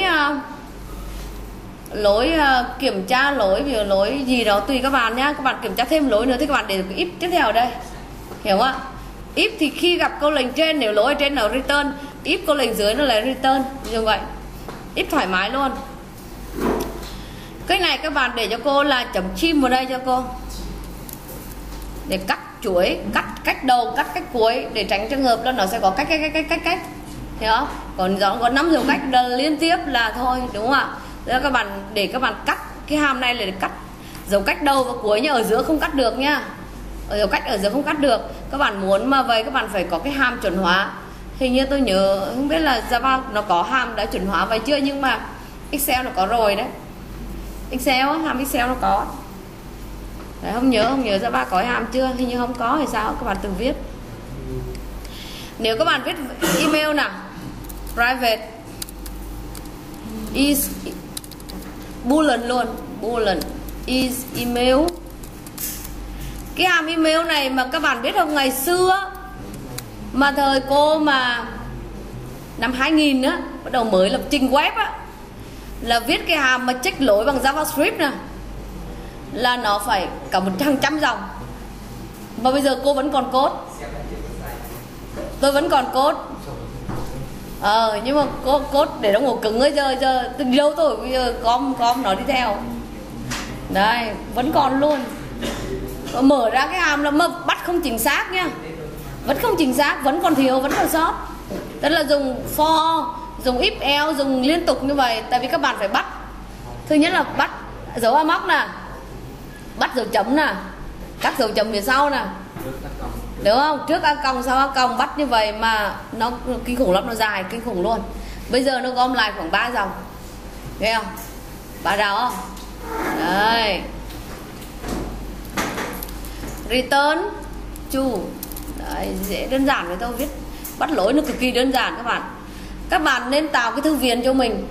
lỗi kiểm tra lỗi, ví dụ lỗi gì đó tùy các bạn nhá. Các bạn kiểm tra thêm lỗi nữa thì các bạn để cái if tiếp theo ở đây, hiểu không ạ? If thì khi gặp câu lệnh trên, nếu lỗi trên là return, if câu lệnh dưới nó là return, như vậy. If thoải mái luôn. Cái này các bạn để cho cô là chấm chim vào đây cho cô, để cắt chuỗi, cắt cách đầu, cắt cách cuối, để tránh trường hợp là nó sẽ có cách, hiểu không? Còn nó có 5 dấu cách liên tiếp là thôi, đúng không ạ? Đó, các bạn để các bạn cắt cái hàm này là để cắt dấu cách đầu và cuối, nhưng ở giữa không cắt được nha. Dấu cách ở giữa không cắt được. Các bạn muốn mà vậy các bạn phải có cái hàm chuẩn hóa. Hình như tôi nhớ, không biết là Java nó có hàm đã chuẩn hóa vậy chưa, nhưng mà Excel nó có rồi đấy. Hàm Excel nó có. Đấy, không nhớ Java có hàm chưa, hình như không có hay sao, các bạn tự viết. Nếu các bạn viết email nào, private is boolean luôn, boolean is email. Cái hàm email này mà các bạn biết không, ngày xưa mà thời cô mà năm 2000 á, bắt đầu mới lập trình web á, là viết cái hàm mà check lỗi bằng JavaScript nè, là nó phải cả 100 dòng. Mà bây giờ cô vẫn còn code, tôi vẫn còn code. Nhưng mà code để nó ngủ cứng ấy, giờ đi đâu tôi bây giờ com nó đi theo. Đây, vẫn còn luôn. Mở ra cái hàm là mà bắt không chính xác nha, vẫn không chính xác, vẫn còn thiếu, vẫn còn sót. Tức là dùng for, dùng if else, dùng liên tục như vậy. Tại vì các bạn phải bắt, thứ nhất là bắt dấu móc nè, bắt dấu chấm nè, các dấu chấm phía sau nè, đúng không? Trước a còng sau a còng, bắt như vậy mà nó kinh khủng lắm, nó dài kinh khủng luôn. Bây giờ nó gom lại khoảng 3 dòng, thấy không? 3 dòng không? Đấy. Return to Đấy, dễ đơn giản với tôi viết bắt lỗi nó cực kỳ đơn giản các bạn. Các bạn nên tạo cái thư viện cho mình,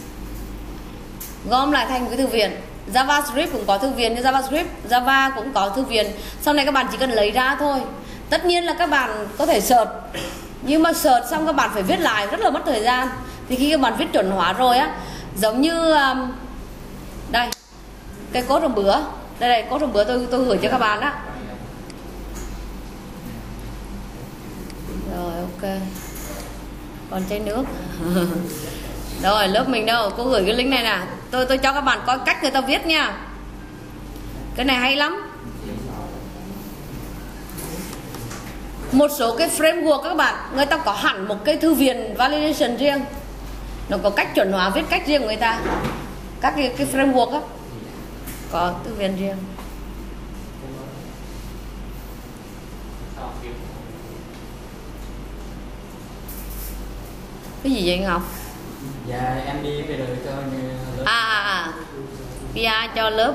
gom lại thành một cái thư viện. JavaScript cũng có thư viện như JavaScript, Java cũng có thư viện. Sau này các bạn chỉ cần lấy ra thôi. Tất nhiên là các bạn có thể search, nhưng mà search xong các bạn phải viết lại rất là mất thời gian. Thì khi các bạn viết chuẩn hóa rồi á, giống như đây cái code hôm bữa, đây code hôm bữa tôi gửi cho các bạn á. Rồi ok, còn chai nước. Rồi lớp mình đâu, cô gửi cái link này nè, tôi cho các bạn coi cách người ta viết nha. Cái này hay lắm. Một số cái framework các bạn, người ta có hẳn một cái thư viện validation riêng, nó có cách chuẩn hóa viết cách riêng của người ta. Các cái framework á có thư viện riêng. Cái gì vậy Ngọc? Dạ em đi về đời cho lớp. PR cho lớp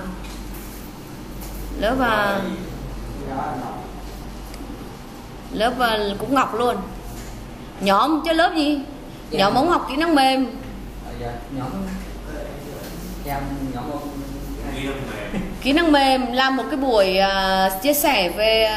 cũng Ngọc luôn. Nhóm cho lớp gì? Dạ. Nhóm ống học kỹ năng mềm. Dạ nhóm em nhóm Kỹ năng mềm làm một cái buổi chia sẻ về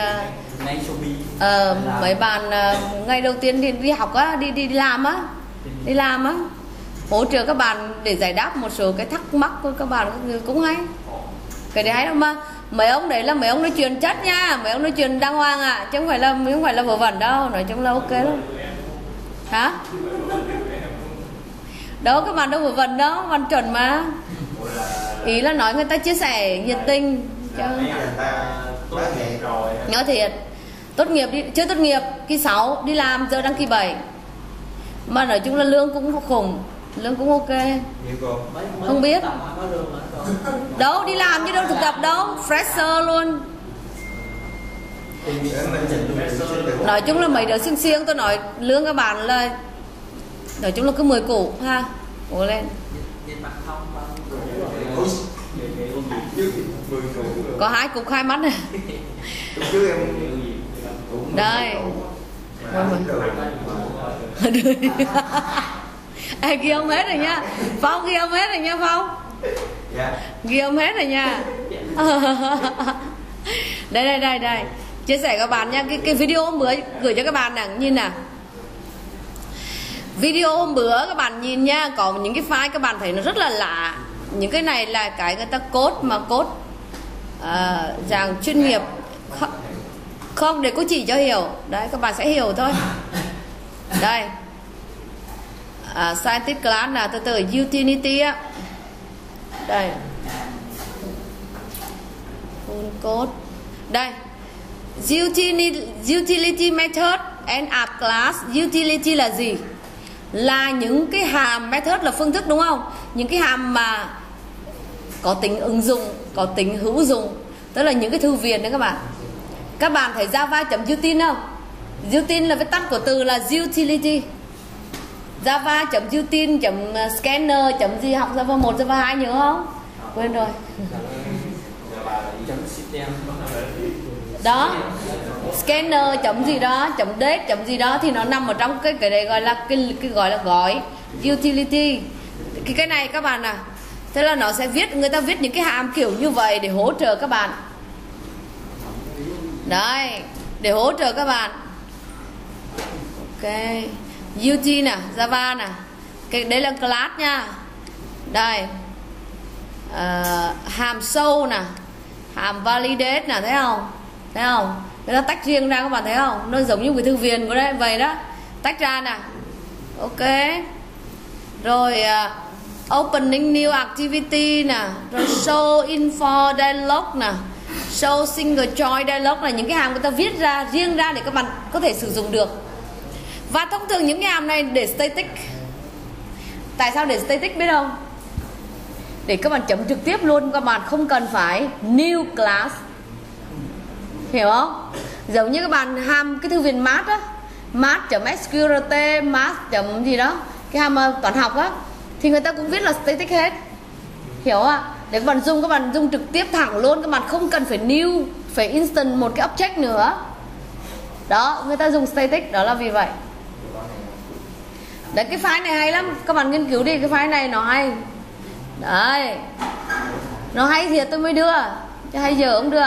mấy bạn ngày đầu tiên đi học á, đi làm á, hỗ trợ các bạn để giải đáp một số cái thắc mắc của các bạn cũng hay. Cái đấy hay lắm mà. Mấy ông đấy là mấy ông nói chuyện chất nha, mấy ông nói chuyện đàng hoàng à, chứ không phải là vớ vẩn đâu, nói chung là ok lắm. Hả? Đâu các bạn đâu vớ vẩn đâu, bạn chuẩn mà. Ý là nói người ta chia sẻ nhiệt tình chứ. Nhớ thiệt. Tốt nghiệp đi, chưa tốt nghiệp kỳ 6 đi làm, giờ đăng kỳ 7. Mà nói chung là lương cũng khủng, lương cũng ok. Không biết. Đâu đi làm chứ đâu thực tập đâu, fresher luôn. Nói chung là mấy đứa siêng tôi nói lương các bạn là nói chung là cứ 10 củ ha. Cố lên. Có 2 cục 2 mắt này. Đây. Ghi ông hết rồi nha Phong, ghi ông hết rồi nha Phong. Ghi ông hết rồi nha. Đây chia sẻ các bạn nha. Cái video hôm bữa gửi cho các bạn nè, nhìn nè. Video hôm bữa các bạn nhìn nha, có những cái file các bạn thấy nó rất là lạ. Những cái này là cái người ta code mà code dạng chuyên nghiệp. Không, để cô chỉ cho hiểu. Đấy, các bạn sẽ hiểu thôi. Đây Scientist class là từ utility á. Đây full code. Đây utility method and app class. Utility là gì? Là những cái hàm, method là phương thức đúng không? Những cái hàm mà có tính ứng dụng, có tính hữu dụng, tức là những cái thư viện đấy các bạn. Các bạn thấy java.util không? Util là viết tắt của từ là utility. Java.util.scanner gì, học Java 1, Java 2 nhớ không? Quên rồi. Đó. Scanner gì đó, date gì đó thì nó nằm ở trong cái này gọi là cái gọi là gói utility. Cái này các bạn à. Thế là nó sẽ viết, người ta viết những cái hàm kiểu như vậy để hỗ trợ các bạn. Đấy, để hỗ trợ các bạn. Ok. UT nè, Java nè. Cái đấy là class nha. Đây. Hàm show nè, hàm validate nè, thấy không? Thấy không? Người ta tách riêng ra các bạn thấy không? Nó giống như cái thư viện của đấy vậy đó. Tách ra nè. Ok. Rồi opening new activity nè, rồi show info dialog nè, show single choice dialog là những cái hàm người ta viết ra riêng ra để các bạn có thể sử dụng được. Và thông thường những cái hàm này để static. Tại sao để static biết không? Để các bạn chấm trực tiếp luôn, các bạn không cần phải new class. Hiểu không? Giống như các bạn hàm cái thư viện math á, math.sqrt, math. gì đó, cái hàm toán học á, thì người ta cũng viết là static hết. Hiểu không? Để các bạn dùng trực tiếp thẳng luôn, các bạn không cần phải new, phải instant một cái object nữa. Đó, người ta dùng static đó là vì vậy. Đấy, cái file này hay lắm, các bạn nghiên cứu đi, cái file này nó hay. Đấy, nó hay thiệt tôi mới đưa, chứ hay giờ không đưa.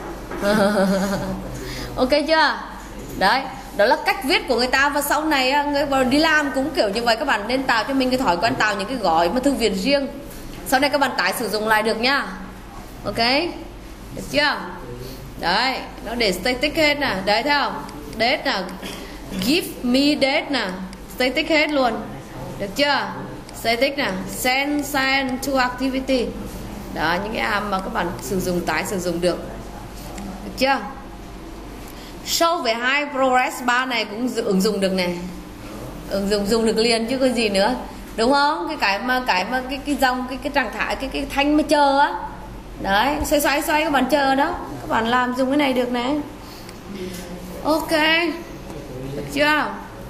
Ok chưa? Đấy, đó là cách viết của người ta. Và sau này người đi làm cũng kiểu như vậy. Các bạn nên tạo cho mình cái thói quen tạo những cái gói mà thư viện riêng, sau này các bạn tái sử dụng lại được nhá. Ok, được chưa? Đấy, nó để static hết nè. Đấy, thấy không? Date nè, give me date nè, static hết luôn. Được chưa? Static nè, send to activity. Đó, những cái mà các bạn sử dụng tái sử dụng được. Được chưa? Show về 2, progress 3 này cũng ứng dụng được này. Ứng dụng dùng được liền chứ có gì nữa. Đúng không? Cái dòng cái trạng thái cái thanh mà chờ á. Đấy, xoay các bạn chờ đó. Các bạn làm dùng cái này được này. Ok. Được chưa?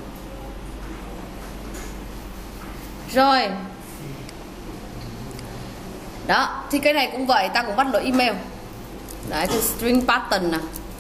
Rồi. Đó, thì cái này cũng vậy, ta cũng bắt lỗi email. Đấy, thì string pattern nè.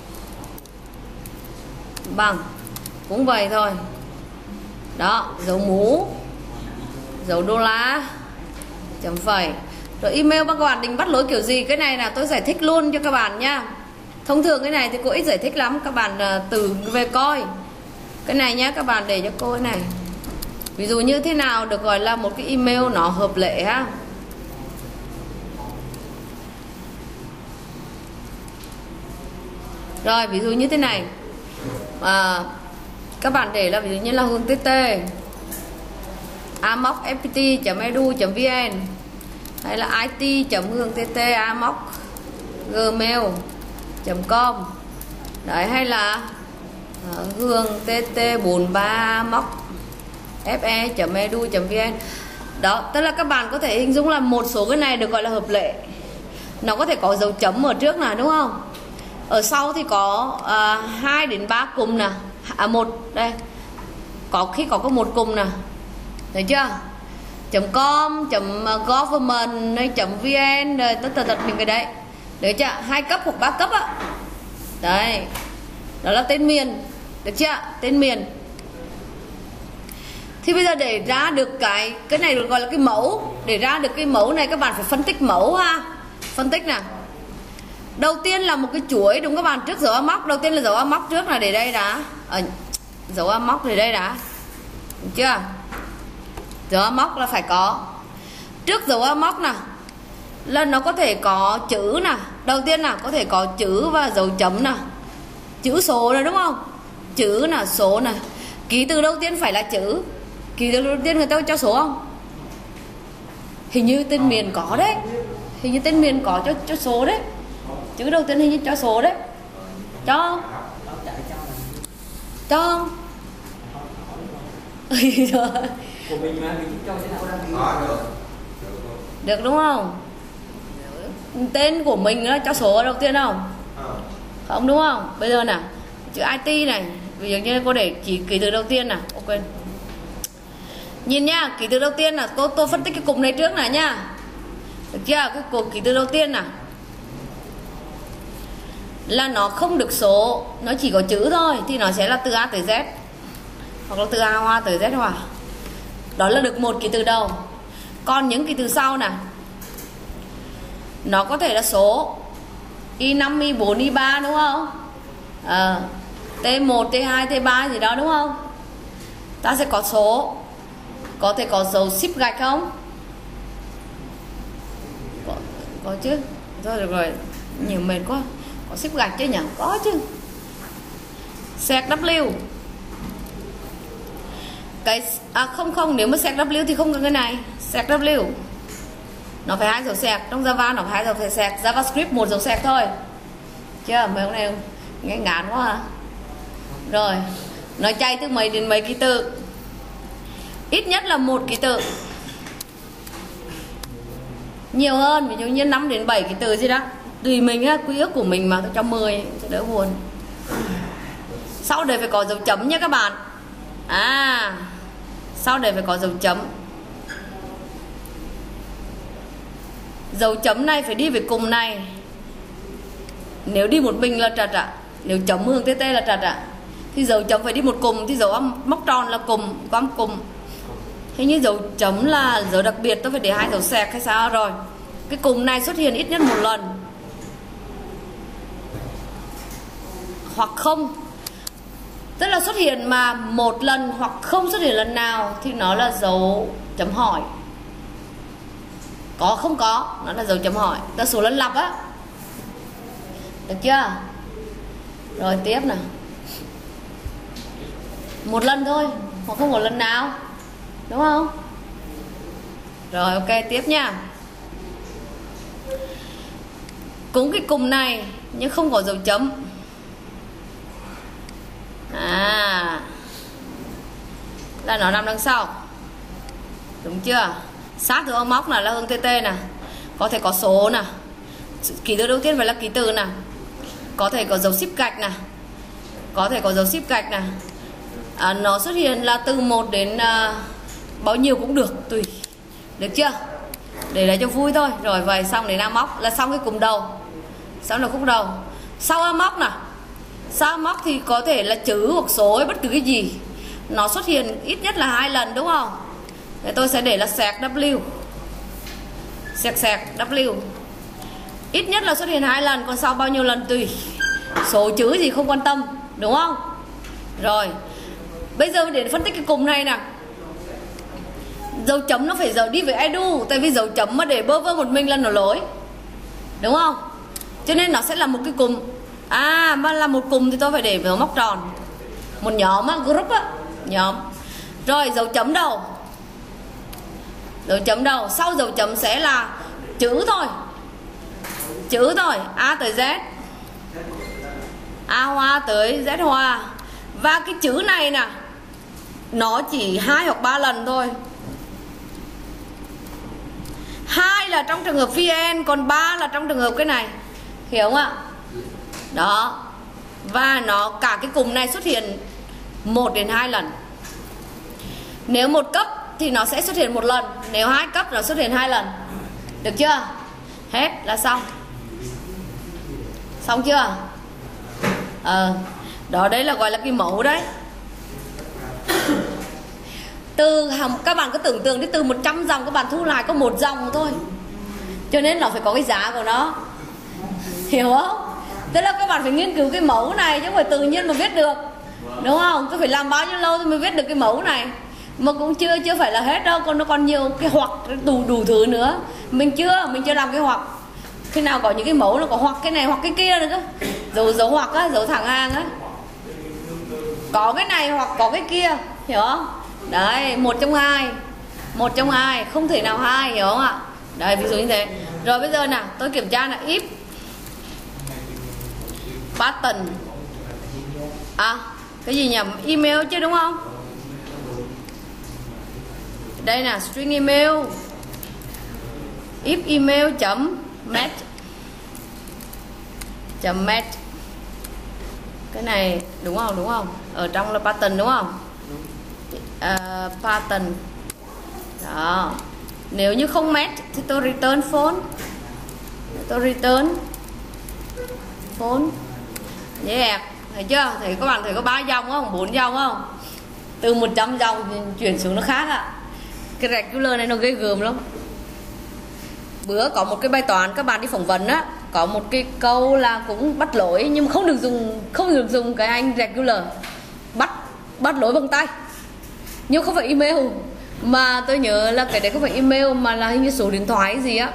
Bằng cũng vậy thôi. Đó, dấu mũ, dấu đô la, chấm phẩy. Rồi email các bạn định bắt lỗi kiểu gì, cái này là tôi giải thích luôn cho các bạn nha. Thông thường cái này thì cô ít giải thích lắm, các bạn từ về coi. Cái này nhá, các bạn để cho cô cái này. Ví dụ như thế nào được gọi là một cái email nó hợp lệ ha. Rồi, ví dụ như thế này. Các bạn để là ví dụ như là Hương TT amoc.fpt.edu.vn hay là it.hương.tt@amoc.gmail.com. Đấy, hay là Hương tt43amoc.fe.edu.vn. Đó, tức là các bạn có thể hình dung là một số cái này được gọi là hợp lệ. Nó có thể có dấu chấm ở trước này, đúng không? Ở sau thì có 2 đến 3 cụm nè. Một đây. Có khi có một cụm nè. Thấy chưa? .com, .government, .vn rồi tất những cái đấy. Được chưa? 2 cấp hoặc 3 cấp á. Đấy. Đó là tên miền. Được chưa? Tên miền. Thì bây giờ để ra được cái này được gọi là cái mẫu. Để ra được cái mẫu này các bạn phải phân tích mẫu ha. Phân tích nè. Đầu tiên là một cái chuỗi, đúng các bạn, trước dấu amoc. Đầu tiên là dấu amoc trước là để đây đã. Dấu amoc để đây đã. Được chưa? Dấu amoc là phải có. Trước dấu amoc nè là nó có thể có chữ nè. Đầu tiên là có thể có chữ và dấu chấm nè. Chữ số này, đúng không? Chữ nè, số nè. Ký từ đầu tiên phải là chữ. Ký từ đầu tiên người ta cho số không? Hình như tên miền có đấy. Hình như tên miền có cho số đấy. Chữ đầu tiên hình như cho số đấy. Cho không? Được đúng không? Tên của mình nó cho số đầu tiên không? Không đúng không? Bây giờ nè, chữ IT này, ví dụ như cô để chỉ ký từ đầu tiên nè. Ok. Nhìn nha, ký từ đầu tiên là tôi phân tích cái cụm này trước nè nha. Được chưa? Cái cụm ký từ đầu tiên nè là nó không được số, nó chỉ có chữ thôi, thì nó sẽ là từ A tới Z hoặc là từ A hoa tới Z hoa. Đó là được một ký từ đầu. Còn những ký từ sau nè, nó có thể là số Y5, Y4, Y3, đúng không? T1, T2, T3 gì đó, đúng không? Ta sẽ có số. Có thể có dấu ship gạch không? Có chứ. Thôi được rồi, nhiều mệt quá. Có ship gạch chứ nhỉ? Có chứ. Sạc W. Không, nếu mà sạc W thì không cần cái này. Sạc W nó phải 2 dấu sạc. Trong Java nó phải 2 dấu sạc. JavaScript 1 dấu sạc thôi. Chưa? Mấy ông này nghe ngán quá hả? Rồi, nó chạy từ mấy đến mấy ký tự. Ít nhất là 1 ký tự. Nhiều hơn, ví dụ như 5 đến 7 ký tự gì đó. Tùy mình á, quy ước của mình mà, tôi cho 10 cho đỡ buồn. Sau đây phải có dấu chấm nha các bạn. Sau đây phải có dấu chấm. Dấu chấm này phải đi về cùng này. Nếu đi một mình là trật ạ. Nếu chấm Hương TT là trật ạ. thì dấu chấm phải đi một cụm, thì dấu âm móc tròn là cụm, có âm cụm. Thế như dấu chấm là dấu đặc biệt, tôi phải để 2 dấu sẹt hay sao rồi. Cái cụm này xuất hiện ít nhất một lần hoặc không, tức là xuất hiện mà một lần hoặc không xuất hiện lần nào thì nó là dấu chấm hỏi. Có không có nó là dấu chấm hỏi, ta số lần lặp á, được chưa? Rồi tiếp nào, một lần thôi hoặc không có lần nào, đúng không? Rồi ok, tiếp nha. Cũng cái cụm này nhưng không có dấu chấm. Là nó nằm đằng sau, đúng chưa? Sát từ âm móc này là hướng TT nè, có thể có số nè, ký tự đầu tiên phải là ký tự nè, có thể có dấu ship gạch nè, có thể có dấu ship gạch nè. Nó xuất hiện là từ 1 đến bao nhiêu cũng được, tùy, được chưa? Để lại cho vui thôi. Rồi vậy xong đến âm móc là xong cái cụm đầu, xong là khúc đầu. Sau âm móc nè, sau âm móc thì có thể là chữ hoặc số hay bất cứ cái gì, nó xuất hiện ít nhất là 2 lần, đúng không? Để tôi sẽ để là sẹt W, sẹt W, ít nhất là xuất hiện 2 lần, còn sau bao nhiêu lần tùy, số chữ gì không quan tâm, đúng không? Rồi bây giờ để phân tích cái cụm này nè, dấu chấm nó phải giờ đi với edu, tại vì dấu chấm mà để bơ vơ một mình là nó lỗi, đúng không? Cho nên nó sẽ là một cái cụm. Mà là một cụm thì tôi phải để vào móc tròn, một nhóm á, group á, nhóm. Rồi dấu chấm đầu, dấu chấm đầu, sau dấu chấm sẽ là chữ thôi, chữ thôi, A tới Z, A hoa tới Z hoa. Và cái chữ này nè, nó chỉ 2 hoặc 3 lần thôi. 2 là trong trường hợp VN, còn 3 là trong trường hợp cái này, hiểu không ạ? Đó. Và nó cả cái cụm này xuất hiện 1 đến 2 lần. Nếu 1 cấp thì nó sẽ xuất hiện 1 lần, nếu 2 cấp nó xuất hiện 2 lần. Được chưa? Hết là xong. Xong chưa? Đó, đấy là gọi là cái mẫu đấy. Từ các bạn cứ tưởng tượng đi, từ 100 dòng các bạn thu lại có 1 dòng thôi, cho nên nó phải có cái giá của nó, hiểu không? Tức là các bạn phải nghiên cứu cái mẫu này chứ không phải tự nhiên mà viết được, đúng không? Tôi phải làm bao nhiêu lâu tôi mới viết được cái mẫu này, mà cũng chưa phải là hết đâu, còn nó còn nhiều cái hoặc đủ thứ nữa. Mình chưa làm cái hoặc. Khi nào có những cái mẫu nó có hoặc cái này hoặc cái kia nữa cơ, dấu hoặc á, dấu thẳng hàng á, có cái này hoặc có cái kia, hiểu không? Đấy, 1 trong 2, không thể nào 2, hiểu không ạ? Đấy, ví dụ như thế. Rồi bây giờ nào, tôi kiểm tra là if pattern cái gì nhỉ? Email chứ, đúng không? Đây là string email, if email match cái này, đúng không? Ở trong là pattern, đúng không? Pattern đó. Nếu như không match thì tôi return phone, yeah. Thấy chưa? Thấy các bạn thấy có 3 dòng không? 4 dòng không? Từ 100 dòng chuyển xuống nó khác ạ. Cái regular này nó ghê gớm lắm. Bữa có một cái bài toán các bạn đi phỏng vấn á, có một cái câu là cũng bắt lỗi, nhưng không được dùng cái anh regular, bắt lỗi bằng tay, nhưng không phải email, mà tôi nhớ là cái đấy không phải email mà là hình như số điện thoại gì á,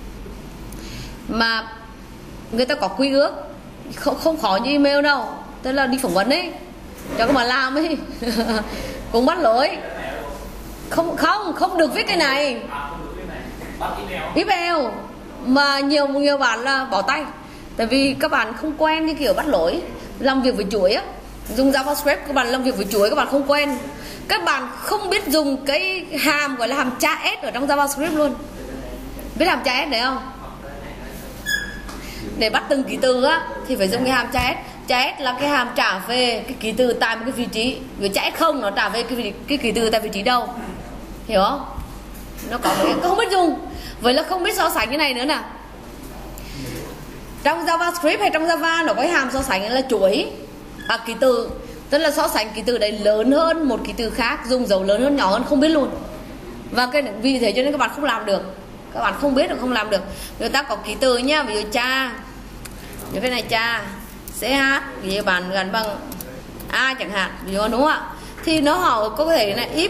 mà người ta có quy ước, không khó như email đâu. Tức là đi phỏng vấn ấy, cho các bạn làm ấy cũng bắt lỗi, không được viết cái này email, mà nhiều bạn là bỏ tay, tại vì các bạn không quen cái kiểu bắt lỗi, làm việc với chuỗi á, dùng JavaScript các bạn làm việc với chuỗi các bạn không quen, các bạn không biết dùng cái hàm gọi là hàm tra s ở trong JavaScript luôn. Biết hàm tra s đấy không? Để bắt từng ký tự á thì phải dùng cái hàm tra s. Tra s là cái hàm trả về cái ký tự tại một cái vị trí, với tra s không nó trả về cái ký tự tại vị trí đâu, hiểu không? Nó có cái không biết dùng, vậy là không biết so sánh cái này nữa nè. Trong JavaScript hay trong Java nó có cái hàm so sánh là chuỗi ký tự, Tức là so sánh ký tự đấy lớn hơn một ký tự khác, dùng dấu lớn hơn nhỏ hơn không biết luôn. Và cái vì thế cho nên các bạn không làm được, các bạn không biết được, không làm được. Người ta có ký tự nhá, ví dụ cha, như cái này cha CH, ví dụ bạn gắn bằng A chẳng hạn, ví dụ đúng không ạ? Thì nó họ có thể là if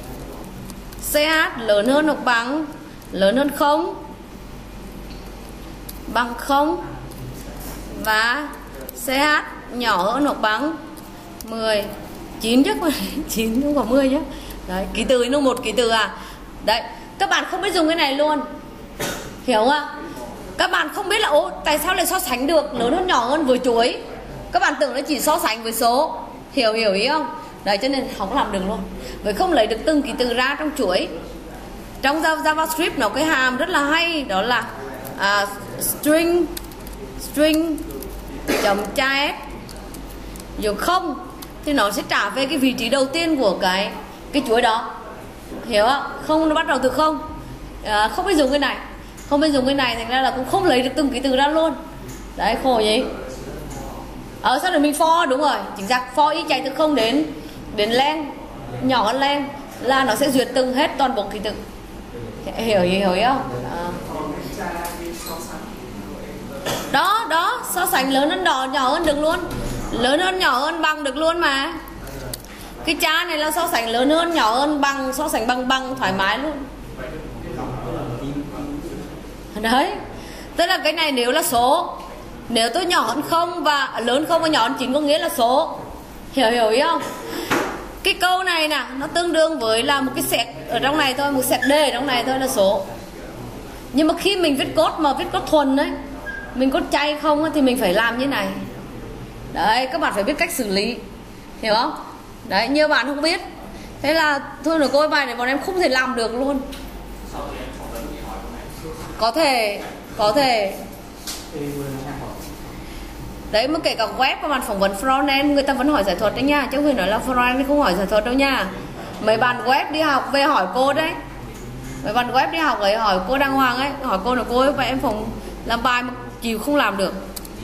CH lớn hơn hoặc bằng, lớn hơn 0, bằng 0, và CH nhỏ hơn hoặc bằng 10, 9 chứ 9 không có 10 nhé. Đấy, ký tự nó một ký tự à. Đấy, các bạn không biết dùng cái này luôn. Hiểu không ạ? Các bạn không biết là ô tại sao lại so sánh được lớn hơn nhỏ hơn với chuỗi. Các bạn tưởng nó chỉ so sánh với số. Hiểu ý không? Đấy, cho nên không làm được luôn. Bởi không lấy được từng ký tự ra trong chuỗi. Trong JavaScript nó cái hàm rất là hay, đó là string chấm char dù không thì nó sẽ trả về cái vị trí đầu tiên của cái chuỗi đó. Hiểu không? Không, nó bắt đầu từ không. Không biết dùng cái này, không biết dùng cái này, thành ra là cũng không lấy được từng ký tự ra luôn. Đấy, khổ gì. Sau đó mình for, đúng rồi, chính xác, for y chạy từ không đến len, nhỏ hơn len là nó sẽ duyệt từng hết toàn bộ ký tự. Hiểu không? Đó, so sánh lớn hơn nhỏ hơn được luôn. Lớn hơn nhỏ hơn bằng được luôn mà. Cái cha này là so sánh lớn hơn nhỏ hơn bằng, so sánh bằng thoải mái luôn. Đấy, tức là cái này nếu là số, nếu tôi nhỏ hơn 0 và lớn 0 và nhỏ hơn 9 có nghĩa là số. Hiểu ý không? Cái câu này nè, nó tương đương với là một cái sẹt ở trong này thôi, một sẹt D ở trong này thôi là số. Nhưng mà khi mình viết code mà viết code thuần đấy, mình code chay không thì mình phải làm như này. Đấy, các bạn phải biết cách xử lý. Hiểu không? Đấy, nhiều bạn không biết. Thế là thôi rồi cô bài này bọn em không thể làm được luôn. Có thể đấy, mà kể cả web các bạn phỏng vấn frontend người ta vẫn hỏi giải thuật đấy nha, chứ không phải nói là frontend không hỏi giải thuật đâu nha. Mấy bạn web đi học về hỏi cô đấy, mấy bạn web đi học ấy hỏi cô đàng hoàng ấy, hỏi cô là cô ấy và em phòng làm bài mà chịu không làm được.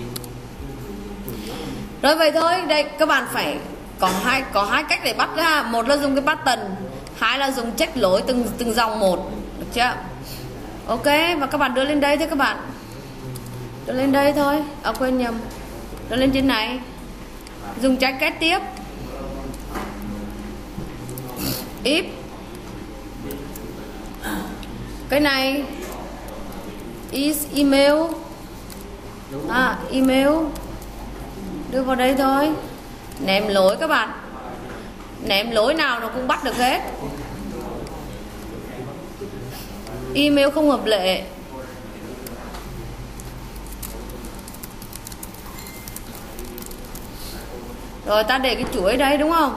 Rồi vậy thôi, đây các bạn phải có hai cách để bắt ra. Một là dùng cái pattern, hai là dùng check lỗi từng dòng một, được chưa? Ok, và các bạn đưa lên đây thôi các bạn. Đưa lên đây thôi, quên nhầm. Đưa lên trên này. Dùng check kết tiếp. If cái này is email, email đưa vào đây thôi. Ném lỗi các bạn, ném lỗi nào nó cũng bắt được hết. Email không hợp lệ, rồi ta để cái chuỗi đây đúng không?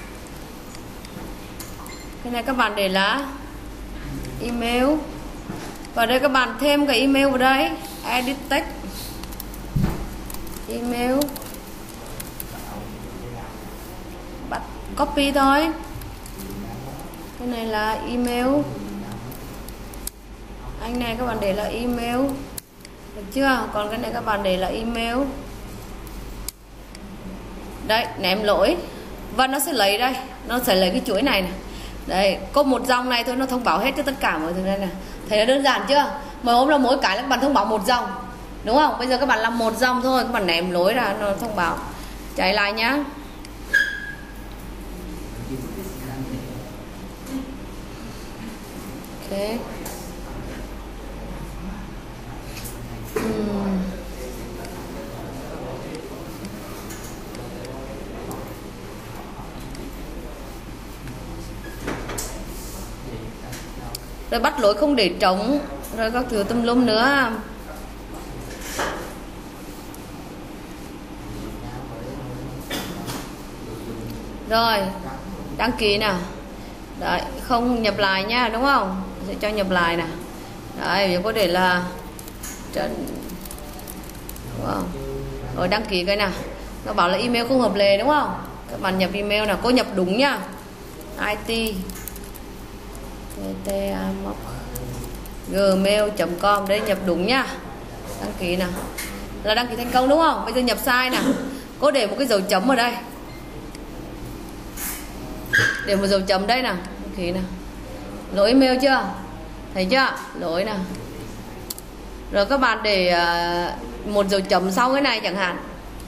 Cái này các bạn để là email, và đây các bạn thêm cái email vào đây, edit text email, bắt copy thôi. Cái này là email, anh này các bạn để là email, được chưa? Còn cái này các bạn để là email. Đấy, ném lỗi và nó sẽ lấy đây, nó sẽ lấy cái chuỗi này này. Đấy, có một dòng này thôi nó thông báo hết cho tất cả mọi thứ đây này. Thấy nó đơn giản chưa? Mỗi hôm là mỗi cái là các bạn thông báo một dòng, đúng không? Bây giờ các bạn làm một dòng thôi, các bạn ném lỗi ra nó thông báo. Chạy lại nhá. Ok. Rồi bắt lỗi không để trống, rồi các thứ tùm lum nữa. Rồi đăng ký nè. Đấy, không nhập lại nha, đúng không? Sẽ cho nhập lại nè. Đấy, mình có để là Trần, đúng không? Rồi đăng ký cái nào, nó bảo là email không hợp lệ đúng không? Các bạn nhập email nào, cô nhập đúng nhá. IT gmail.com, đây nhập đúng nhá. Đăng ký nào, là đăng ký thành công đúng không? Bây giờ nhập sai nè, cô để một cái dấu chấm ở đây, Để một dấu chấm đây nè, khí nè, lỗi email chưa, thấy chưa, lỗi nè. Rồi các bạn để một dấu chấm sau cái này chẳng hạn.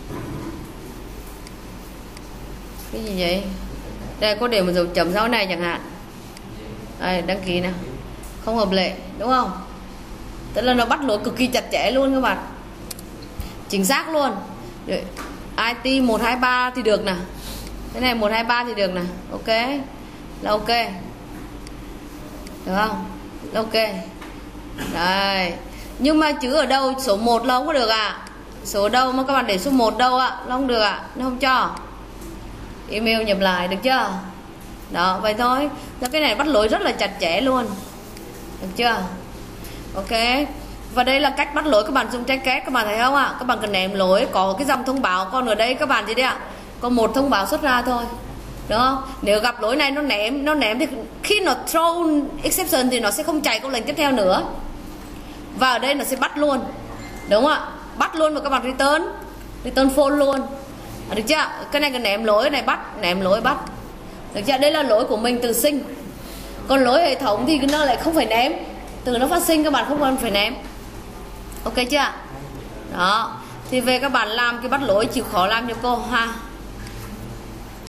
Cái gì vậy? Đây có để một dấu chấm sau cái này chẳng hạn. Đây, đăng ký nè, không hợp lệ đúng không? Tức là nó bắt lỗi cực kỳ chặt chẽ luôn các bạn, chính xác luôn. IT 123 thì được nè, cái này 123 thì được nè, ok là ok, được không? Là ok. Đây, nhưng mà chữ ở đâu số 1 là không có được à? Số ở đâu mà các bạn để số 1 đâu ạ? Nó không được ạ, nó không cho. Email nhập lại được chưa? Đó, vậy thôi. Cái này bắt lỗi rất là chặt chẽ luôn, được chưa? Ok. Và đây là cách bắt lỗi các bạn dùng trái két, các bạn thấy không ạ? Các bạn cần ném lỗi, có cái dòng thông báo, còn ở đây các bạn gì đấy ạ? Có một thông báo xuất ra thôi, đúng không? Nếu gặp lỗi này nó ném thì khi nó throw exception thì nó sẽ không chạy câu lệnh tiếp theo nữa. Và ở đây nó sẽ bắt luôn, đúng không ạ? Bắt luôn và các bạn return false luôn, được chưa? Cái này cần ném lỗi này bắt, ném lỗi bắt, được chưa? Đây là lỗi của mình từ sinh. Còn lỗi hệ thống thì nó lại không phải ném, từ nó phát sinh các bạn không cần phải ném, ok chưa? Đó, thì về các bạn làm cái bắt lỗi chịu khó làm cho cô ha.